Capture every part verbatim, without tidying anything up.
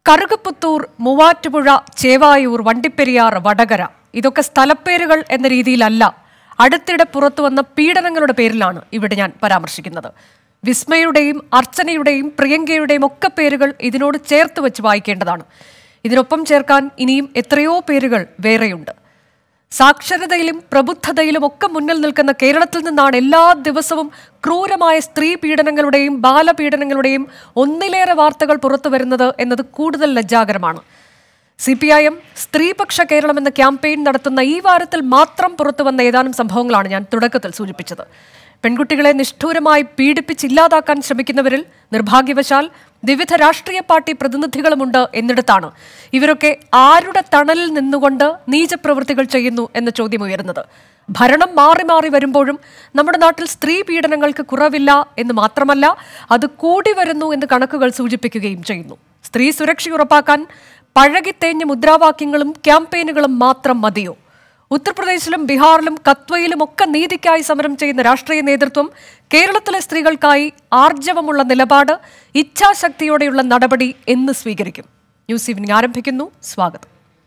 കറുകപ്പുത്തൂർ, മൂവാറ്റുപുഴ, ചേവായൂർ, വണ്ടിപ്പെരിയാർ, വടകര ഇതൊക്കെ സ്ഥലപ്പേരുകൾ എന്ന രീതിയിലല്ല, അടുത്തിടെ പുറത്തുവന്ന പീഡനങ്ങളുടെ പേരിലാണ് ഇവിടെ ഞാൻ പരാമർശിക്കുന്നത്. വിസ്മയുടെയും അർച്ചനയുടെയും പ്രിയങ്കയുടെയും ഒക്കെ പേരുകൾ ഇതിനോട് ചേർത്ത് വെച്ച് വായിക്കേണ്ടതാണ്. ഇതിനൊപ്പം ചേർക്കാൻ ഇനിയും എത്രയോ പേരുകൾ വേറെയുണ്ട്. സാക്ഷരതയിലും പ്രബുദ്ധതയിലും ഒക്കെ മുന്നിൽ നിൽക്കുന്ന കേരളത്തിൽ നിന്നാണ് എല്ലാ ദിവസവും ക്രൂരമായ സ്ത്രീ പീഡനങ്ങളുടെയും ബാലപീഡനങ്ങളുടെയും ഒന്നിലേറെ വാർത്തകൾ പുറത്തു വരുന്നത് എന്നത് കൂടുതൽ ലജ്ജാകരമാണ്. സി പി ഐ എം സ്ത്രീപക്ഷ കേരളം എന്ന ക്യാമ്പയിൻ നടത്തുന്ന ഈ വാരത്തിൽ മാത്രം പുറത്തു വന്ന ഏതാനും സംഭവങ്ങളാണ് ഞാൻ തുടക്കത്തിൽ സൂചിപ്പിച്ചത്. പെൺകുട്ടികളെ നിഷ്ഠൂരമായി പീഡിപ്പിച്ചില്ലാതാക്കാൻ ശ്രമിക്കുന്നവരിൽ നിർഭാഗ്യവശാൽ വിവിധ രാഷ്ട്രീയ പാർട്ടി പ്രതിനിധികളുമുണ്ട് എന്നിടത്താണ് ഇവരൊക്കെ ആരുടെ തണലിൽ നിന്നുകൊണ്ട് നീചപ്രവൃത്തികൾ ചെയ്യുന്നു എന്ന ചോദ്യം ഉയരുന്നത്. ഭരണം മാറി മാറി വരുമ്പോഴും നമ്മുടെ നാട്ടിൽ സ്ത്രീ പീഡനങ്ങൾക്ക് കുറവില്ല എന്ന് മാത്രമല്ല, അത് കൂടി വരുന്നു എന്ന് കണക്കുകൾ സൂചിപ്പിക്കുകയും ചെയ്യുന്നു. സ്ത്രീ സുരക്ഷ ഉറപ്പാക്കാൻ പഴകിത്തേഞ്ഞ മുദ്രാവാക്യങ്ങളും ക്യാമ്പയിനുകളും മാത്രം മതിയോ? ഉത്തർപ്രദേശിലും ബീഹാറിലും കത്വയിലും ഒക്കെ നീതിക്കായി സമരം ചെയ്യുന്ന രാഷ്ട്രീയ നേതൃത്വം കേരളത്തിലെ സ്ത്രീകൾക്കായി ആർജവമുള്ള നിലപാട്, ഇച്ഛാശക്തിയോടെയുള്ള നടപടി എന്ന് സ്വീകരിക്കും? ന്യൂസ് ഈവനിംഗ് ആരംഭിക്കുന്നു. സ്വാഗതം.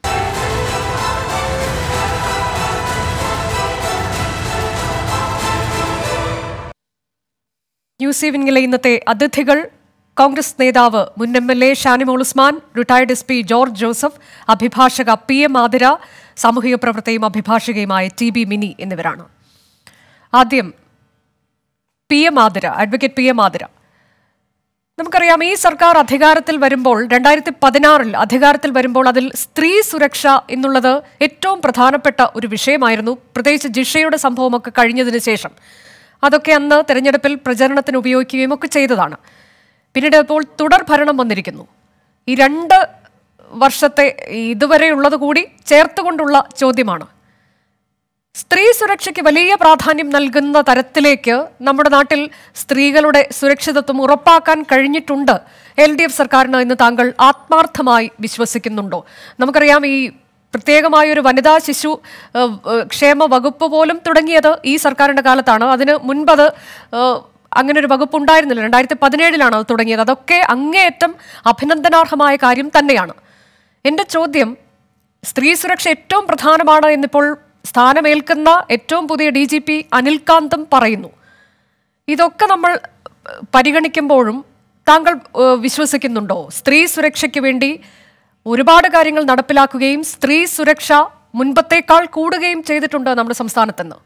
ന്യൂസ് ഈവനിംഗിലെ ഇന്നത്തെ അതിഥികൾ: കോൺഗ്രസ് നേതാവ് മുൻ M L A Shanimol Usman, retired S P George Joseph, അഭിഭാഷക പി എം ആതിര, സാമൂഹിക പ്രവർത്തകയും അഭിഭാഷകയുമായ ടി ബി മിനി എന്നിവരാണ്. ആദ്യം P M Athira, advocate P M Athira. നമുക്കറിയാം, ഈ സർക്കാർ അധികാരത്തിൽ വരുമ്പോൾ, രണ്ടായിരത്തി പതിനാറിൽ അധികാരത്തിൽ വരുമ്പോൾ അതിൽ സ്ത്രീ സുരക്ഷ എന്നുള്ളത് ഏറ്റവും പ്രധാനപ്പെട്ട ഒരു വിഷയമായിരുന്നു. പ്രത്യേകിച്ച് ജിഷയുടെ സംഭവമൊക്കെ കഴിഞ്ഞതിന് ശേഷം അതൊക്കെ അന്ന് തെരഞ്ഞെടുപ്പിൽ പ്രചരണത്തിന് ഉപയോഗിക്കുകയും ഒക്കെ ചെയ്തതാണ്. പിന്നീട് ഇപ്പോൾ തുടർ ഭരണം വന്നിരിക്കുന്നു. ഈ രണ്ട് വർഷത്തെ ഇതുവരെയുള്ളത് കൂടി ചേർത്തുകൊണ്ടുള്ള ചോദ്യമാണ്. സ്ത്രീ സുരക്ഷയ്ക്ക് വലിയ പ്രാധാന്യം നൽകുന്ന തരത്തിലേക്ക് നമ്മുടെ നാട്ടിൽ സ്ത്രീകളുടെ സുരക്ഷിതത്വം ഉറപ്പാക്കാൻ കഴിഞ്ഞിട്ടുണ്ട് എൽ ഡി എഫ് സർക്കാരിന് എന്ന് താങ്കൾ ആത്മാർത്ഥമായി വിശ്വസിക്കുന്നുണ്ടോ? നമുക്കറിയാം, ഈ പ്രത്യേകമായൊരു വനിതാ ശിശു ക്ഷേമ വകുപ്പ് പോലും തുടങ്ങിയത് ഈ സർക്കാരിൻ്റെ കാലത്താണ്. അതിന് മുൻപത് അങ്ങനെ ഒരു വകുപ്പ് ഉണ്ടായിരുന്നില്ല. രണ്ടായിരത്തി പതിനേഴിലാണ് അത് തുടങ്ങിയത്. അതൊക്കെ അങ്ങേയറ്റം അഭിനന്ദനാർഹമായ കാര്യം തന്നെയാണ്. എൻ്റെ ചോദ്യം, സ്ത്രീ സുരക്ഷ ഏറ്റവും പ്രധാനമാണ് എന്നിപ്പോൾ സ്ഥാനമേൽക്കുന്ന ഏറ്റവും പുതിയ ഡി ജി പി അനിൽകാന്തും പറയുന്നു. ഇതൊക്കെ നമ്മൾ പരിഗണിക്കുമ്പോഴും താങ്കൾ വിശ്വസിക്കുന്നുണ്ടോ സ്ത്രീ സുരക്ഷയ്ക്ക് വേണ്ടി ഒരുപാട് കാര്യങ്ങൾ നടപ്പിലാക്കുകയും സ്ത്രീ സുരക്ഷ മുൻപത്തേക്കാൾ കൂടുകയും ചെയ്തിട്ടുണ്ട് നമ്മുടെ സംസ്ഥാനത്തെന്ന്?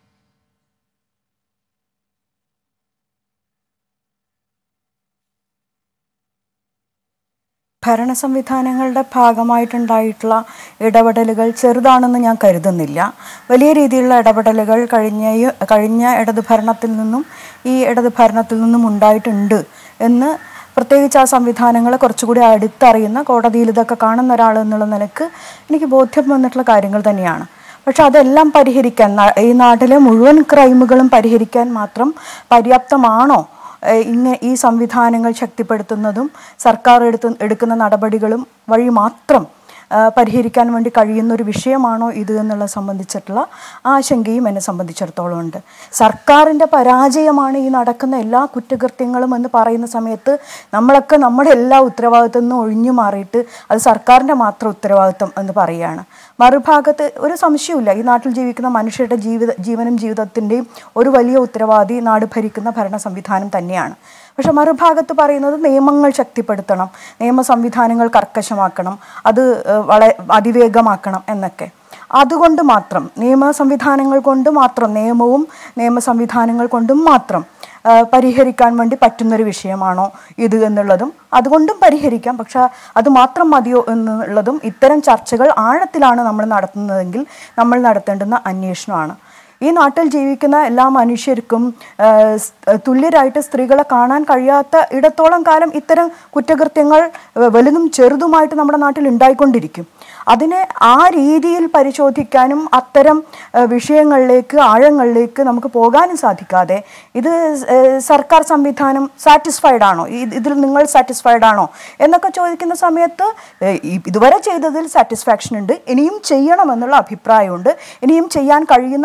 ഭരണ സംവിധാനങ്ങളുടെ ഭാഗമായിട്ടുണ്ടായിട്ടുള്ള ഇടപെടലുകൾ ചെറുതാണെന്ന് ഞാൻ കരുതുന്നില്ല. വലിയ രീതിയിലുള്ള ഇടപെടലുകൾ കഴിഞ്ഞ കഴിഞ്ഞ ഇടതു ഭരണത്തിൽ നിന്നും ഈ ഇടതു ഭരണത്തിൽ നിന്നും ഉണ്ടായിട്ടുണ്ട് എന്ന് പ്രത്യേകിച്ച് ആ സംവിധാനങ്ങളെ കുറച്ചുകൂടി അടുത്തറിയുന്ന, കോടതിയിൽ ഇതൊക്കെ കാണുന്ന ഒരാൾ എന്നുള്ള നിലക്ക് എനിക്ക് ബോധ്യം വന്നിട്ടുള്ള കാര്യങ്ങൾ തന്നെയാണ്. പക്ഷെ അതെല്ലാം പരിഹരിക്കാൻ, ഈ നാട്ടിലെ മുഴുവൻ ക്രൈമുകളും പരിഹരിക്കാൻ മാത്രം പര്യാപ്തമാണോ ഇങ്ങനെ ഈ സംവിധാനങ്ങൾ ശക്തിപ്പെടുത്തുന്നതും സർക്കാർ എടുത്ത് എടുക്കുന്ന നടപടികളും വഴി മാത്രം പരിഹരിക്കാൻ വേണ്ടി കഴിയുന്ന ഒരു വിഷയമാണോ ഇത് എന്നുള്ള സംബന്ധിച്ചിട്ടുള്ള ആശങ്കയും എന്നെ സംബന്ധിച്ചിടത്തോളം ഉണ്ട്. സർക്കാരിൻ്റെ പരാജയമാണ് ഈ നടക്കുന്ന എല്ലാ കുറ്റകൃത്യങ്ങളും എന്ന് പറയുന്ന സമയത്ത് നമ്മളൊക്കെ നമ്മുടെ എല്ലാ ഉത്തരവാദിത്വം നിന്നും ഒഴിഞ്ഞു മാറിയിട്ട് അത് സർക്കാരിൻ്റെ മാത്രം ഉത്തരവാദിത്വം എന്ന് പറയുകയാണ്. മറുഭാഗത്ത് ഒരു സംശയമില്ല, ഈ നാട്ടിൽ ജീവിക്കുന്ന മനുഷ്യരുടെ ജീവിത ജീവനും ജീവിതത്തിൻ്റെയും ഒരു വലിയ ഉത്തരവാദി നാട് ഭരിക്കുന്ന ഭരണ സംവിധാനം തന്നെയാണ്. പക്ഷെ മറുഭാഗത്ത് പറയുന്നത് നിയമങ്ങൾ ശക്തിപ്പെടുത്തണം, നിയമ സംവിധാനങ്ങൾ കർക്കശമാക്കണം, അത് വളരെ അതിവേഗമാക്കണം എന്നൊക്കെ. അതുകൊണ്ട് മാത്രം, നിയമ സംവിധാനങ്ങൾ കൊണ്ട് മാത്രം, നിയമവും നിയമ സംവിധാനങ്ങൾ കൊണ്ടും മാത്രം പരിഹരിക്കാൻ വേണ്ടി പറ്റുന്നൊരു വിഷയമാണോ ഇത് എന്നുള്ളതും, അതുകൊണ്ടും പരിഹരിക്കാം, പക്ഷെ അത് മാത്രം മതിയോ എന്നുള്ളതും ഇത്തരം ചർച്ചകൾ ആഴത്തിലാണ് നമ്മൾ നടത്തുന്നതെങ്കിൽ നമ്മൾ നടത്തേണ്ടുന്ന അന്വേഷണമാണ്. ഈ നാട്ടിൽ ജീവിക്കുന്ന എല്ലാ മനുഷ്യർക്കും തുല്യരായിട്ട് സ്ത്രീകളെ കാണാൻ കഴിയാത്ത ഇടത്തോളം കാലം ഇത്തരം കുറ്റകൃത്യങ്ങൾ വലുതും ചെറുതുമായിട്ട് നമ്മുടെ നാട്ടിൽ ഉണ്ടായിക്കൊണ്ടിരിക്കും. അതിനെ ആ രീതിയിൽ പരിശോധിക്കാനും അത്തരം വിഷയങ്ങളിലേക്ക് ആഴങ്ങളിലേക്ക് നമുക്ക് പോകാനും സാധിക്കാതെ ഇത് സർക്കാർ സംവിധാനം സാറ്റിസ്ഫൈഡ് ആണോ, ഇതിൽ നിങ്ങൾ സാറ്റിസ്ഫൈഡ് ആണോ എന്നൊക്കെ ചോദിക്കുന്ന സമയത്ത് ഇതുവരെ ചെയ്തതിൽ സാറ്റിസ്ഫാക്ഷൻ ഉണ്ട്, ഇനിയും ചെയ്യണമെന്നുള്ള അഭിപ്രായമുണ്ട്, ഇനിയും ചെയ്യാൻ കഴിയുന്ന മേഖലകൾ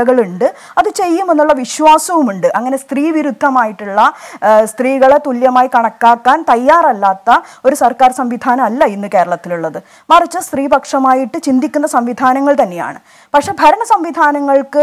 സാധ്യതകളുണ്ട്, അത് ചെയ്യുമെന്നുള്ള വിശ്വാസവുമുണ്ട്. അങ്ങനെ സ്ത്രീ വിരുദ്ധമായിട്ടുള്ള സ്ത്രീകളെ തുല്യമായി കണക്കാക്കാൻ തയ്യാറല്ലാത്ത ഒരു സർക്കാർ സംവിധാനം അല്ല ഇന്ന് കേരളത്തിലുള്ളത്. മറിച്ച് സ്ത്രീപക്ഷമായിട്ട് ചിന്തിക്കുന്ന സംവിധാനങ്ങൾ തന്നെയാണ്. പക്ഷെ ഭരണ സംവിധാനങ്ങൾക്ക്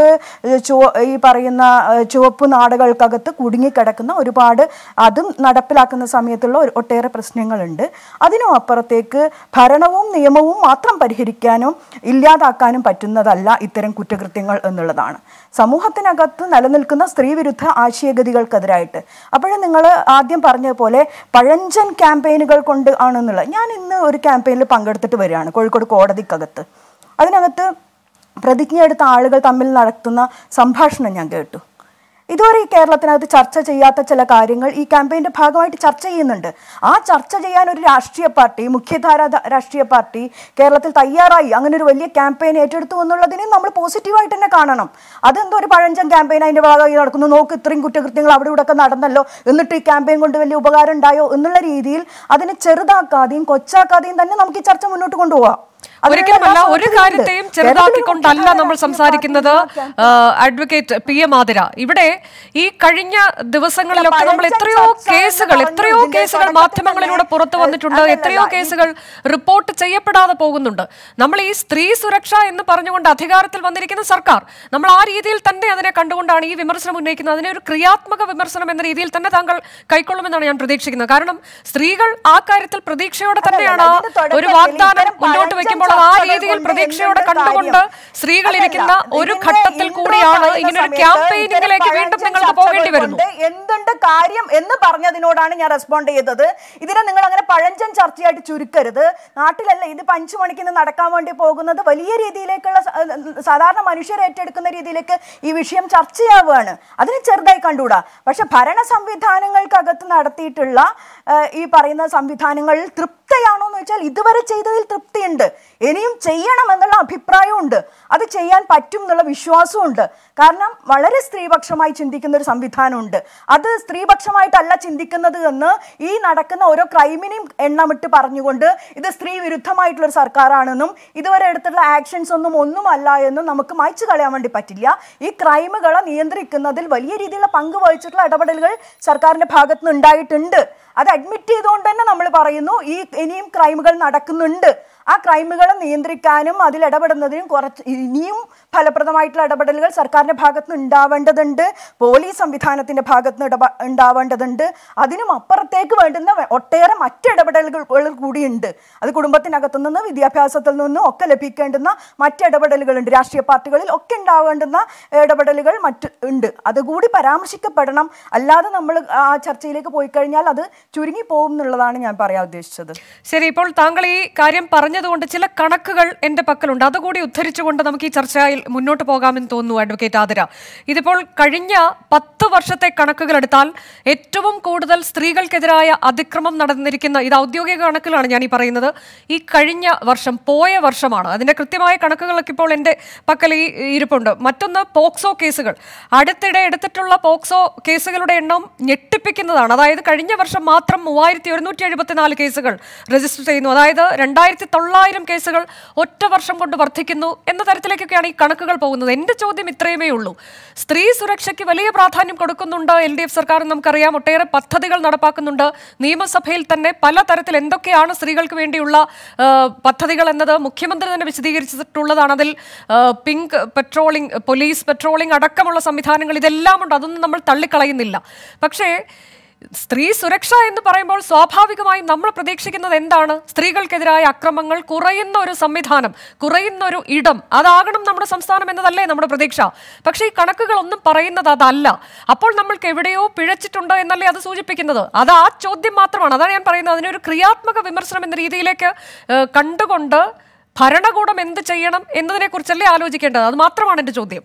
ഈ പറയുന്ന ചുവപ്പ് നാടുകൾക്കകത്ത് കുടുങ്ങിക്കിടക്കുന്ന ഒരുപാട് അതും നടപ്പിലാക്കുന്ന സമയത്തുള്ള ഒട്ടേറെ പ്രശ്നങ്ങളുണ്ട്. അതിനും അപ്പുറത്തേക്ക് ഭരണവും നിയമവും മാത്രം പരിഹരിക്കാനും ഇല്ലാതാക്കാനും പറ്റുന്നതല്ല ഇത്തരം കുറ്റകൃത്യങ്ങൾ എന്നുള്ളതാണ്. സമൂഹത്തിനകത്ത് നിലനിൽക്കുന്ന സ്ത്രീവിരുദ്ധ ആശയഗതികൾക്കെതിരായിട്ട് അപ്പോഴും നിങ്ങൾ ആദ്യം പറഞ്ഞതുപോലെ പഴഞ്ചൻ ക്യാമ്പയിനുകൾ കൊണ്ട് ആണെന്നുള്ളത്. ഞാൻ ഇന്ന് ഒരു ക്യാമ്പയിനിൽ പങ്കെടുത്തിട്ട് വരികയാണ് കോഴിക്കോട് കോടതിക്കകത്ത്. അതിനകത്ത് പ്രതിജ്ഞ എടുത്ത ആളുകൾ തമ്മിൽ നടത്തുന്ന സംഭാഷണം ഞാൻ കേട്ടു. ഇതുവരെ ഈ കേരളത്തിനകത്ത് ചർച്ച ചെയ്യാത്ത ചില കാര്യങ്ങൾ ഈ ക്യാമ്പയിൻ്റെ ഭാഗമായിട്ട് ചർച്ച ചെയ്യുന്നുണ്ട്. ആ ചർച്ച ചെയ്യാൻ ഒരു രാഷ്ട്രീയ പാർട്ടി, മുഖ്യധാര രാഷ്ട്രീയ പാർട്ടി കേരളത്തിൽ തയ്യാറായി അങ്ങനെ ഒരു വലിയ ക്യാമ്പയിൻ ഏറ്റെടുത്തു എന്നുള്ളതിനെ നമ്മൾ പോസിറ്റീവായിട്ട് തന്നെ കാണണം. അതെന്തോ ഒരു പഴഞ്ചൻ ക്യാമ്പയിൻ അതിൻ്റെ ഭാഗമായി നടക്കുന്നു, നോക്ക് ഇത്രയും കുറ്റകൃത്യങ്ങൾ അവിടെ ഇവിടെ ഒക്കെ നടന്നല്ലോ, എന്നിട്ട് ഈ ക്യാമ്പയിൻ കൊണ്ട് വലിയ ഉപകാരം ഉണ്ടായോ എന്നുള്ള രീതിയിൽ അതിനെ ചെറുതാക്കാതെയും കൊച്ചാക്കാതെയും തന്നെ നമുക്ക് ഈ ചർച്ച മുന്നോട്ട് കൊണ്ടുപോകാം. ഒരിക്കലുമല്ല, ഒരു കാര്യത്തെയും ചെറുതാക്കിക്കൊണ്ടല്ല നമ്മൾ സംസാരിക്കുന്നത്. അഡ്വക്കേറ്റ് പി എം ആതിര, ഇവിടെ ഈ കഴിഞ്ഞ ദിവസങ്ങളിലൊക്കെ നമ്മൾ എത്രയോ കേസുകൾ എത്രയോ കേസുകൾ മാധ്യമങ്ങളിലൂടെ പുറത്തു വന്നിട്ടുണ്ട്, എത്രയോ കേസുകൾ റിപ്പോർട്ട് ചെയ്യപ്പെടാതെ പോകുന്നുണ്ട്. നമ്മൾ ഈ സ്ത്രീ സുരക്ഷ എന്ന് പറഞ്ഞുകൊണ്ട് അധികാരത്തിൽ വന്നിരിക്കുന്ന സർക്കാർ, നമ്മൾ ആ രീതിയിൽ തന്നെ അതിനെ കണ്ടുകൊണ്ടാണ് ഈ വിമർശനം ഉന്നയിക്കുന്നത്. അതിനെ ഒരു ക്രിയാത്മക വിമർശനം എന്ന രീതിയിൽ തന്നെ താങ്കൾ കൈക്കൊള്ളുമെന്നാണ് ഞാൻ പ്രതീക്ഷിക്കുന്നത്. കാരണം സ്ത്രീകൾ ആ കാര്യത്തിൽ പ്രതീക്ഷയോടെ തന്നെയാണ് ഒരു വാഗ്ദാനം മുന്നോട്ട് വയ്ക്കുമ്പോൾ ആ രീതിയിൽ പ്രതീക്ഷയോടെ കണ്ടുകൊണ്ട് സ്ത്രീകൾ ഇരിക്കുന്ന ഒരു ഘട്ടത്തിൽ കൂടിയാണ് ഇങ്ങനെ ഒരു ക്യാമ്പയിനിങ്ങിലേക്ക് വീണ്ടും നിങ്ങൾക്ക് പോകേണ്ടി വരുന്നു. എന്തുണ്ട് കാര്യം എന്ന് പറഞ്ഞതിനോടാണ് ഞാൻ റെസ്പോണ്ട് ചെയ്തത്. ഇതിനെ നിങ്ങൾ അങ്ങനെ പഴഞ്ചൻ ചർച്ചയായിട്ട് ചുരുക്കരുത്. നാട്ടിലല്ല ഇത് അഞ്ചു മണിക്ക് ഇന്ന് നടക്കാൻ വേണ്ടി പോകുന്നത്. വലിയ രീതിയിലേക്കുള്ള സാധാരണ മനുഷ്യർ ഏറ്റെടുക്കുന്ന രീതിയിലേക്ക് ഈ വിഷയം ചർച്ചയാവുകയാണ്. അതിനെ ചെറുതായി കണ്ടുകൂടാ. പക്ഷെ ഭരണ സംവിധാനങ്ങൾക്കകത്ത് നടത്തിയിട്ടുള്ള ഈ പറയുന്ന സംവിധാനങ്ങളിൽ തൃപ്തിയാണോ എന്ന് വെച്ചാൽ ഇതുവരെ ചെയ്തതിൽ തൃപ്തിയുണ്ട്, ഇനിയും ചെയ്യണം എന്നുള്ള അഭിപ്രായമുണ്ട്, അത് ചെയ്യാൻ പറ്റും എന്നുള്ള വിശ്വാസമുണ്ട്. കാരണം വളരെ സ്ത്രീപക്ഷമായി ചിന്തിക്കുന്ന ഒരു സംവിധാനമുണ്ട്. അത് സ്ത്രീപക്ഷമായിട്ടല്ല ചിന്തിക്കുന്നത് എന്ന് ഈ നടക്കുന്ന ഓരോ ക്രൈമിനെയും എണ്ണമിട്ട് പറഞ്ഞുകൊണ്ട് ഇത് സ്ത്രീ വിരുദ്ധമായിട്ടുള്ള ഒരു സർക്കാരാണെന്നും ഇതുവരെ എടുത്തുള്ള ആക്ഷൻസ് ഒന്നും ഒന്നുമല്ല എന്നും നമുക്ക് മായ്ച്ചു കളയാൻ വേണ്ടി പറ്റില്ല. ഈ ക്രൈമുകളെ നിയന്ത്രിക്കുന്നതിൽ വലിയ രീതിയിലുള്ള പങ്ക് വഹിച്ചിട്ടുള്ള ഇടപെടലുകൾ സർക്കാരിന്റെ ഭാഗത്ത് നിന്ന് ഉണ്ടായിട്ടുണ്ട്. അത് അഡ്മിറ്റ് ചെയ്തുകൊണ്ട് തന്നെ നമ്മൾ പറയുന്നു ഈ ഇനിയും ക്രൈമുകൾ നടക്കുന്നുണ്ട്. ആ ക്രൈമുകളെ നിയന്ത്രിക്കാനും അതിൽ ഇടപെടുന്നതിനും കുറച്ച് ഇനിയും ഫലപ്രദമായിട്ടുള്ള ഇടപെടലുകൾ സർക്കാരിൻ്റെ ഭാഗത്ത് നിന്ന് ഉണ്ടാവേണ്ടതുണ്ട്, പോലീസ് സംവിധാനത്തിൻ്റെ ഭാഗത്ത് നിന്ന് ഇടപ ഉണ്ടാവേണ്ടതുണ്ട്. അതിനും അപ്പുറത്തേക്ക് വേണ്ടുന്ന ഒട്ടേറെ മറ്റ് ഇടപെടലുകൾ കൂടിയുണ്ട്. അത് കുടുംബത്തിനകത്തു നിന്ന് വിദ്യാഭ്യാസത്തിൽ നിന്നും ഒക്കെ ലഭിക്കേണ്ടുന്ന മറ്റ് ഇടപെടലുകളുണ്ട്. രാഷ്ട്രീയ പാർട്ടികളിൽ ഒക്കെ ഉണ്ടാവേണ്ടുന്ന ഇടപെടലുകൾ മറ്റ് ഉണ്ട്. അതുകൂടി പരാമർശിക്കപ്പെടണം. അല്ലാതെ നമ്മൾ ആ ചർച്ചയിലേക്ക് പോയി കഴിഞ്ഞാൽ അത് ചുരുങ്ങി പോകും എന്നുള്ളതാണ് ഞാൻ പറയാൻ ഉദ്ദേശിച്ചത്. ശരി, ഇപ്പോൾ താങ്കൾ ഈ കാര്യം പറഞ്ഞതുകൊണ്ട് ചില കണക്കുകൾ എൻ്റെ പക്കലുണ്ട്, അതുകൂടി ഉദ്ധരിച്ചുകൊണ്ട് നമുക്ക് ഈ ചർച്ചയിൽ മുന്നോട്ട് പോകാമെന്ന് തോന്നുന്നു. അഡ്വക്കേറ്റ് ആതിര, ഇതിപ്പോൾ കഴിഞ്ഞ പത്ത് വർഷത്തെ കണക്കുകൾ എടുത്താൽ ഏറ്റവും കൂടുതൽ സ്ത്രീകൾക്കെതിരായ അതിക്രമം നടന്നിരിക്കുന്ന, ഇത് ഔദ്യോഗിക കണക്കിലാണ് ഞാൻ ഈ പറയുന്നത്, ഈ കഴിഞ്ഞ വർഷം പോയ വർഷമാണ്. അതിൻ്റെ കൃത്യമായ കണക്കുകളൊക്കെ ഇപ്പോൾ എൻ്റെ പക്കൽ ഈ ഇരിപ്പുണ്ട്. മറ്റൊന്ന് പോക്സോ കേസുകൾ, അടുത്തിടെ എടുത്തിട്ടുള്ള പോക്സോ കേസുകളുടെ എണ്ണം ഞെട്ടിപ്പിക്കുന്നതാണ്. അതായത് കഴിഞ്ഞ വർഷം മാത്രം മൂവായിരത്തി ഒരുന്നൂറ്റി എഴുപത്തിനാല് കേസുകൾ രജിസ്റ്റർ ചെയ്യുന്നു. അതായത് രണ്ടായിരത്തി തൊള്ളായിരം കേസുകൾ ഒറ്റ വർഷം കൊണ്ട് വർദ്ധിക്കുന്നു എന്ന തരത്തിലേക്കൊക്കെയാണ് ഈ കണക്കുകൾ പോകുന്നത്. എൻ്റെ ചോദ്യം ഇത്രയുമേ ഉള്ളൂ. സ്ത്രീ സുരക്ഷയ്ക്ക് വലിയ പ്രാധാന്യം കൊടുക്കുന്നുണ്ട് എൽ ഡി എഫ് സർക്കാർ, നമുക്കറിയാം. ഒട്ടേറെ പദ്ധതികൾ നടപ്പാക്കുന്നുണ്ട്. നിയമസഭയിൽ തന്നെ പലതരത്തിൽ എന്തൊക്കെയാണ് സ്ത്രീകൾക്ക് വേണ്ടിയുള്ള പദ്ധതികൾ എന്നത് മുഖ്യമന്ത്രി തന്നെ വിശദീകരിച്ചിട്ടുള്ളതാണ്. അതിൽ പിങ്ക് പെട്രോളിംഗ്, പോലീസ് പെട്രോളിംഗ് അടക്കമുള്ള സംവിധാനങ്ങൾ ഇതെല്ലാം ഉണ്ട്. അതൊന്നും നമ്മൾ തള്ളിക്കളയുന്നില്ല. പക്ഷേ സ്ത്രീ സുരക്ഷ എന്ന് പറയുമ്പോൾ സ്വാഭാവികമായും നമ്മൾ പ്രതീക്ഷിക്കുന്നത് എന്താണ്? സ്ത്രീകൾക്കെതിരായ അക്രമങ്ങൾ കുറയുന്ന ഒരു സംവിധാനം, കുറയുന്ന ഒരു ഇടം, അതാകണം നമ്മുടെ സംസ്ഥാനം എന്നതല്ലേ നമ്മുടെ പ്രതീക്ഷ. പക്ഷേ ഈ കണക്കുകളൊന്നും പറയുന്നത് അതല്ല. അപ്പോൾ നമ്മൾക്ക് എവിടെയോ പിഴച്ചിട്ടുണ്ട് എന്നല്ലേ അത് സൂചിപ്പിക്കുന്നത്? അത് ആ ചോദ്യം മാത്രമാണ്. അതാണ് ഞാൻ പറയുന്നത്. അതിനൊരു ക്രിയാത്മക വിമർശനം എന്ന രീതിയിലേക്ക് കണ്ടുകൊണ്ട് ഭരണകൂടം എന്ത് ചെയ്യണം എന്നതിനെ കുറിച്ചല്ലേ ആലോചിക്കേണ്ടത്? അത് മാത്രമാണ് എൻ്റെ ചോദ്യം.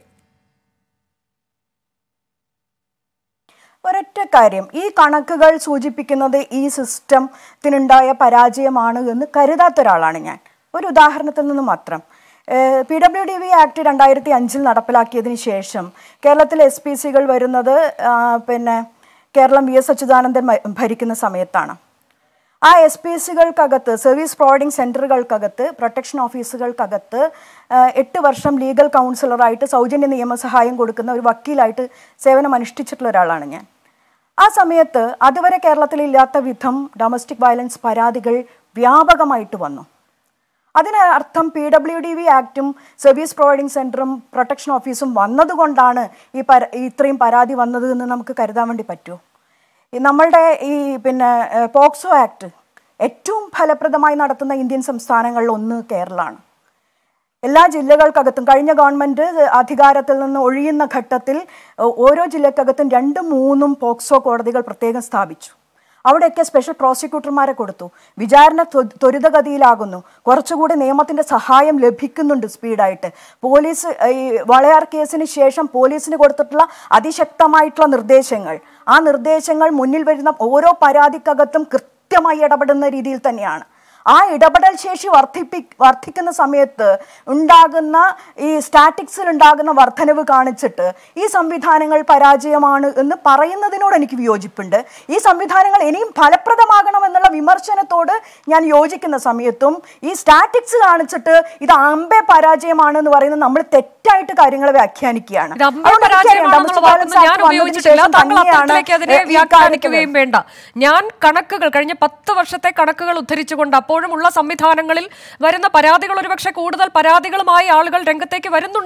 ഒരൊറ്റ കാര്യം, ഈ കണക്കുകൾ സൂചിപ്പിക്കുന്നത് ഈ സിസ്റ്റത്തിനുണ്ടായ പരാജയമാണ് എന്ന് കരുതാത്ത ഒരാളാണ് ഞാൻ. ഒരു ഉദാഹരണത്തിൽ നിന്ന് മാത്രം, P W D V act രണ്ടായിരത്തി അഞ്ചിൽ നടപ്പിലാക്കിയതിന് ശേഷം കേരളത്തിൽ എസ് പി സികൾ വരുന്നത് പിന്നെ കേരളം വി എസ് അച്യുതാനന്ദൻ ഭരിക്കുന്ന സമയത്താണ്. ആ എസ് പി സികൾക്കകത്ത്, സർവീസ് പ്രൊവൈഡിംഗ് സെൻറ്ററുകൾക്കകത്ത്, പ്രൊട്ടക്ഷൻ ഓഫീസുകൾക്കകത്ത് എട്ട് വർഷം ലീഗൽ കൗൺസിലറായിട്ട് സൗജന്യ നിയമസഹായം കൊടുക്കുന്ന ഒരു വക്കീലായിട്ട് സേവനം അനുഷ്ഠിച്ചിട്ടുള്ള ഒരാളാണ് ഞാൻ. ആ സമയത്ത് അതുവരെ കേരളത്തിലില്ലാത്ത വിധം ഡൊമസ്റ്റിക് വയലൻസ് പരാതികൾ വ്യാപകമായിട്ട് വന്നു. അതിന് അർത്ഥം പി ഡബ്ല്യു ഡി വി ആക്റ്റും സർവീസ് പ്രൊവൈഡിംഗ് സെൻറ്ററും പ്രൊട്ടക്ഷൻ ഓഫീസും വന്നതുകൊണ്ടാണ് ഈ പര ഇത്രയും പരാതി വന്നത് എന്ന് നമുക്ക് കരുതാൻ വേണ്ടി പറ്റുമോ? നമ്മളുടെ ഈ പിന്നെ പോക്സോ ആക്ട് ഏറ്റവും ഫലപ്രദമായി നടത്തുന്ന ഇന്ത്യൻ സംസ്ഥാനങ്ങളിൽ ഒന്ന് കേരളമാണ്. എല്ലാ ജില്ലകൾക്കകത്തും കഴിഞ്ഞ ഗവൺമെൻറ് അധികാരത്തിൽ നിന്ന് ഒഴിയുന്ന ഘട്ടത്തിൽ ഓരോ ജില്ലക്കകത്തും രണ്ടും മൂന്നും പോക്സോ കോടതികൾ പ്രത്യേകം സ്ഥാപിച്ചു. അവിടെയൊക്കെ സ്പെഷ്യൽ പ്രോസിക്യൂട്ടർമാരെ കൊടുത്തു. വിചാരണ ത്വരിതഗതിയിലാകുന്നു. കുറച്ചുകൂടി നിയമത്തിൻ്റെ സഹായം ലഭിക്കുന്നുണ്ട് സ്പീഡായിട്ട്. പോലീസ് ഈ വളയാർ കേസിന് ശേഷം പോലീസിന് കൊടുത്തിട്ടുള്ള അതിശക്തമായിട്ടുള്ള നിർദ്ദേശങ്ങൾ, ആ നിർദ്ദേശങ്ങൾ മുന്നിൽ വരുന്ന ഓരോ പരാതിക്കകത്തും കൃത്യമായി ഇടപെടുന്ന രീതിയിൽ തന്നെയാണ്. ആ ഇടപെടൽ ശേഷി വർദ്ധിപ്പി വർദ്ധിക്കുന്ന സമയത്ത് ഉണ്ടാകുന്ന ഈ സ്റ്റാറ്റിക്സിൽ ഉണ്ടാകുന്ന വർധനവ് കാണിച്ചിട്ട് ഈ സംവിധാനങ്ങൾ പരാജയമാണ് എന്ന് പറയുന്നതിനോട് എനിക്ക് വിയോജിപ്പുണ്ട്. ഈ സംവിധാനങ്ങൾ ഇനിയും ഫലപ്രദമാകണമെന്നുള്ള വിമർശനത്തോട് ഞാൻ യോജിക്കുന്ന സമയത്തും ഈ സ്റ്റാറ്റിക്സ് കാണിച്ചിട്ട് ഇത് അമ്പേ പരാജയമാണ് എന്ന് പറയുന്നത് നമ്മൾ തെറ്റായിട്ട് കാര്യങ്ങളെ വ്യാഖ്യാനിക്കുകയാണ്. വേണ്ട, ഞാൻ കണക്കുകൾ കഴിഞ്ഞ പത്ത് വർഷത്തെ കണക്കുകൾ ഉദ്ധരിച്ചുകൊണ്ട് അപ്പോഴുമുള്ള സംവിധാനങ്ങളിൽ വരുന്ന പരാതികൾ ഒരുപക്ഷെ കൂടുതൽ പരാതികളുമായി ആളുകൾ രംഗത്തേക്ക് വരുന്നുണ്ട്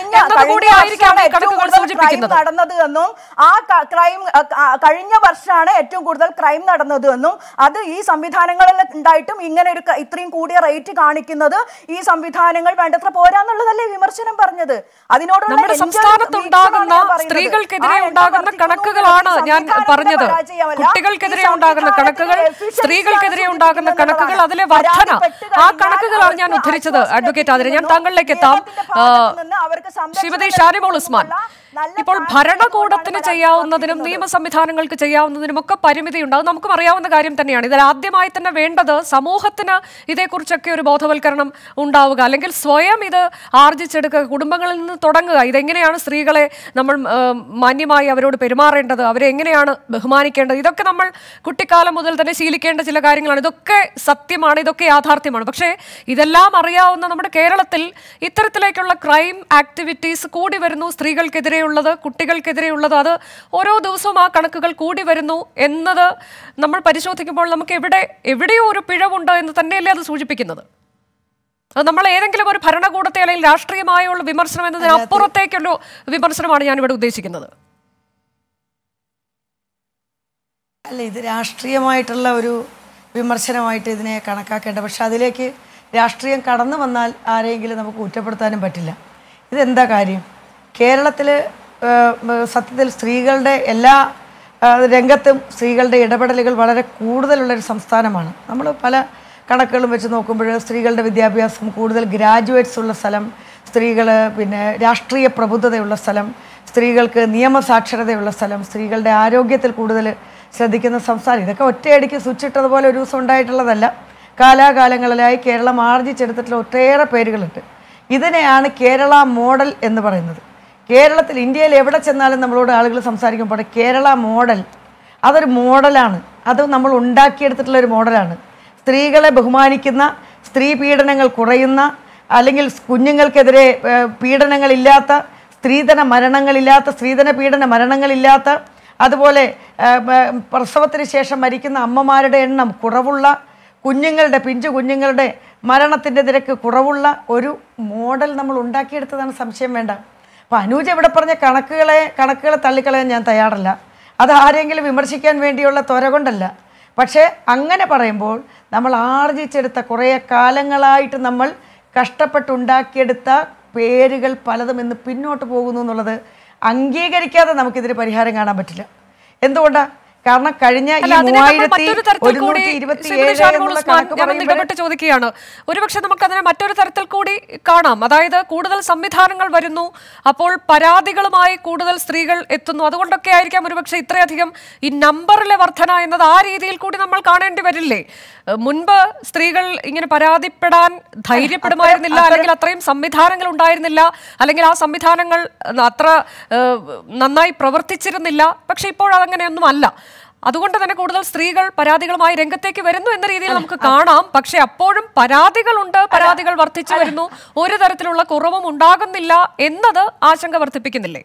നടന്നത് എന്നും ആ ക്രൈം കഴിഞ്ഞ വർഷമാണ് ഏറ്റവും കൂടുതൽ ക്രൈം നടന്നത് എന്നും അത് ഈ സംവിധാനങ്ങളിൽ ഉണ്ടായിട്ടും ഇങ്ങനെ ഒരു ഇത്രയും കൂടിയ റേറ്റ് കാണിക്കുന്നത് ഈ സംവിധാനങ്ങൾ വേണ്ടത്ര പോരാന്നുള്ളതല്ലേ വിമർശനം പറഞ്ഞത്. അതിനോട് നമ്മുടെ സംസ്ഥാനത്തുണ്ടാകുന്ന സ്ത്രീകൾക്കെതിരെ ഉണ്ടാകുന്ന കണക്കുകളാണ് ഞാൻ പറഞ്ഞത്. കുട്ടികൾക്കെതിരെ ഉണ്ടാകുന്ന കണക്കുകൾ, സ്ത്രീകൾക്കെതിരെ ഉണ്ടാകുന്ന കണക്കുകൾ, അതിലെ വർധന, ആ കണക്കുകളാണ് ഞാൻ ഉദ്ധരിച്ചത്. അഡ്വക്കേറ്റ് ആതിര, ഞാൻ താങ്കളിലേക്ക് എത്താം. ശ്രീമതി ഷാനിമോൾ ഉസ്മാൻ, ഇപ്പോൾ ഭരണകൂടത്തിന് ചെയ്യാവുന്നതിനും നിയമ സംവിധാനങ്ങൾക്ക് ചെയ്യാവുന്നതിനും ഒക്കെ പരിമിതിയുണ്ട്. അത് നമുക്കും അറിയാവുന്ന കാര്യം തന്നെയാണ്. ഇതിൽ ആദ്യമായി തന്നെ വേണ്ടത് സമൂഹത്തിന് ഇതേക്കുറിച്ചൊക്കെ ഒരു ബോധവൽക്കരണം ഉണ്ടാവുക, അല്ലെങ്കിൽ സ്വയം ഇത് ആർജിച്ചെടുക്കുക, കുടുംബങ്ങളിൽ നിന്ന് തുടങ്ങുക. ഇതെങ്ങനെയാണ് സ്ത്രീകളെ നമ്മൾ മാന്യമായി അവരോട് പെരുമാറേണ്ടത്, അവരെ എങ്ങനെയാണ് ബഹുമാനിക്കേണ്ടത്, ഇതൊക്കെ നമ്മൾ കുട്ടിക്കാലം മുതൽ തന്നെ ശീലിക്കേണ്ട ചില കാര്യങ്ങളാണ്. ഇതൊക്കെ സത്യമാണ്, ഇതൊക്കെ യാഥാർത്ഥ്യമാണ്. പക്ഷേ ഇതെല്ലാം അറിയാവുന്ന നമ്മുടെ കേരളത്തിൽ ഇത്തരത്തിലേക്കുള്ള ക്രൈം ആക്ടിവിറ്റീസ് കൂടി വരുന്നു. സ്ത്രീകൾക്കെതിരെ ഉള്ളത്, കുട്ടികൾക്കെതിരെയുള്ളത്, അത് ഓരോ ദിവസവും ആ കണക്കുകൾ കൂടി വരുന്നു എന്നത് നമ്മൾ പരിശോധിക്കുമ്പോൾ നമുക്ക് എവിടെ എവിടെയോ ഒരു പിഴവുണ്ട് എന്ന് തന്നെയല്ലേ അത് സൂചിപ്പിക്കുന്നത്? അത് നമ്മൾ ഏതെങ്കിലും ഒരു ഭരണകൂടത്തെ അല്ലെങ്കിൽ രാഷ്ട്രീയമായുള്ള വിമർശനം എന്നതിനപ്പുറത്തേക്കുള്ള വിമർശനമാണ് ഞാനിവിടെ ഉദ്ദേശിക്കുന്നത്. അല്ല, ഇത് രാഷ്ട്രീയമായിട്ടുള്ള ഒരു വിമർശനമായിട്ട് ഇതിനെ കണക്കാക്കേണ്ട. പക്ഷെ അതിലേക്ക് രാഷ്ട്രീയം കടന്നു വന്നാൽ ആരെങ്കിലും നമുക്ക് കുറ്റപ്പെടുത്താനും പറ്റില്ല. ഇതെന്താ കാര്യം? കേരളത്തിൽ സത്യത്തിൽ സ്ത്രീകളുടെ എല്ലാ രംഗത്തും സ്ത്രീകളുടെ ഇടപെടലുകൾ വളരെ കൂടുതലുള്ളൊരു സംസ്ഥാനമാണ്. നമ്മൾ പല കണക്കുകളും വെച്ച് നോക്കുമ്പോൾ സ്ത്രീകളുടെ വിദ്യാഭ്യാസം കൂടുതൽ ഗ്രാജുവേറ്റ്സ് ഉള്ള സ്ഥലം, സ്ത്രീകൾ പിന്നെ രാഷ്ട്രീയ പ്രബുദ്ധതയുള്ള സ്ഥലം, സ്ത്രീകൾക്ക് നിയമസാക്ഷരതയുള്ള സ്ഥലം, സ്ത്രീകളുടെ ആരോഗ്യത്തിൽ കൂടുതൽ ശ്രദ്ധിക്കുന്ന സംസ്ഥാനം. ഇതൊക്കെ ഒറ്റയടിക്ക് സ്വിച്ചിട്ടതുപോലെ ഒരു ദിവസം ഉണ്ടായിട്ടുള്ളതല്ല. കാലാകാലങ്ങളിലായി കേരളം ആർജിച്ചെടുത്തിട്ടുള്ള ഒട്ടേറെ പേരുകളുണ്ട്. ഇതിനെയാണ് കേരള മോഡൽ എന്ന് പറയുന്നത്. കേരളത്തിൽ, ഇന്ത്യയിൽ എവിടെ ചെന്നാലും നമ്മളോട് ആളുകൾ സംസാരിക്കുമ്പോൾ കേരള മോഡൽ അതൊരു മോഡലാണ്. അത് നമ്മൾ ഉണ്ടാക്കിയെടുത്തിട്ടുള്ള ഒരു മോഡലാണ്. സ്ത്രീകളെ ബഹുമാനിക്കുന്ന, സ്ത്രീ പീഡനങ്ങൾ കുറയുന്ന, അല്ലെങ്കിൽ കുഞ്ഞുങ്ങൾക്കെതിരെ പീഡനങ്ങളില്ലാത്ത, സ്ത്രീധന മരണങ്ങളില്ലാത്ത, സ്ത്രീധന പീഡന മരണങ്ങളില്ലാത്ത, അതുപോലെ പ്രസവത്തിന് ശേഷം മരിക്കുന്ന അമ്മമാരുടെ എണ്ണം കുറവുള്ള, കുഞ്ഞുങ്ങളുടെ പിഞ്ചു കുഞ്ഞുങ്ങളുടെ മരണത്തിൻ്റെ നിരക്ക് കുറവുള്ള ഒരു മോഡൽ നമ്മൾ ഉണ്ടാക്കിയെടുത്തതാണ്, സംശയം വേണ്ട. അപ്പോൾ അനൂജ് ഇവിടെ പറഞ്ഞ കണക്കുകളെ കണക്കുകളെ തള്ളിക്കളയാൻ ഞാൻ തയ്യാറല്ല. അത് ആരെങ്കിലും വിമർശിക്കാൻ വേണ്ടിയുള്ള ത്വര കൊണ്ടല്ല. പക്ഷേ അങ്ങനെ പറയുമ്പോൾ നമ്മൾ ആർജിച്ചെടുത്ത കുറേ കാലങ്ങളായിട്ട് നമ്മൾ കഷ്ടപ്പെട്ടുണ്ടാക്കിയെടുത്ത പേരുകൾ പലതും ഇന്ന് പിന്നോട്ട് പോകുന്നു എന്നുള്ളത് അംഗീകരിക്കാതെ നമുക്കിതിന് പരിഹാരം കാണാൻ പറ്റില്ല. എന്തുകൊണ്ടാണ്? കാരണം കഴിഞ്ഞ ചോദിക്കുകയാണ്, ഒരുപക്ഷെ നമുക്കതിനെ മറ്റൊരു തരത്തിൽ കൂടി കാണാം. അതായത് കൂടുതൽ സംവിധാനങ്ങൾ വരുന്നു, അപ്പോൾ പരാതികളുമായി കൂടുതൽ സ്ത്രീകൾ എത്തുന്നു. അതുകൊണ്ടൊക്കെ ആയിരിക്കാം ഒരുപക്ഷെ ഇത്രയധികം ഈ നമ്പറിലെ വർധന എന്നത്. ആ രീതിയിൽ കൂടി നമ്മൾ കാണേണ്ടി വരില്ലേ? മുൻപ് സ്ത്രീകൾ ഇങ്ങനെ പരാതിപ്പെടാൻ ധൈര്യപ്പെടുമായിരുന്നില്ല, അല്ലെങ്കിൽ അത്രയും സംവിധാനങ്ങൾ ഉണ്ടായിരുന്നില്ല, അല്ലെങ്കിൽ ആ സംവിധാനങ്ങൾ അത്ര നന്നായി പ്രവർത്തിച്ചിരുന്നില്ല. പക്ഷെ ഇപ്പോൾ അതങ്ങനെയൊന്നും അല്ല. അതുകൊണ്ട് തന്നെ കൂടുതൽ സ്ത്രീകൾ പരാതികളുമായി രംഗത്തേക്ക് വരുന്നു എന്ന രീതിയിൽ നമുക്ക് കാണാം. പക്ഷെ അപ്പോഴും പരാതികളുണ്ട്, പരാതികൾ വർദ്ധിച്ചു വരുന്നു, ഒരു തരത്തിലുള്ള കുറവും ഉണ്ടാകുന്നില്ല എന്നത് ആശങ്ക വർദ്ധിപ്പിക്കുന്നില്ലേ?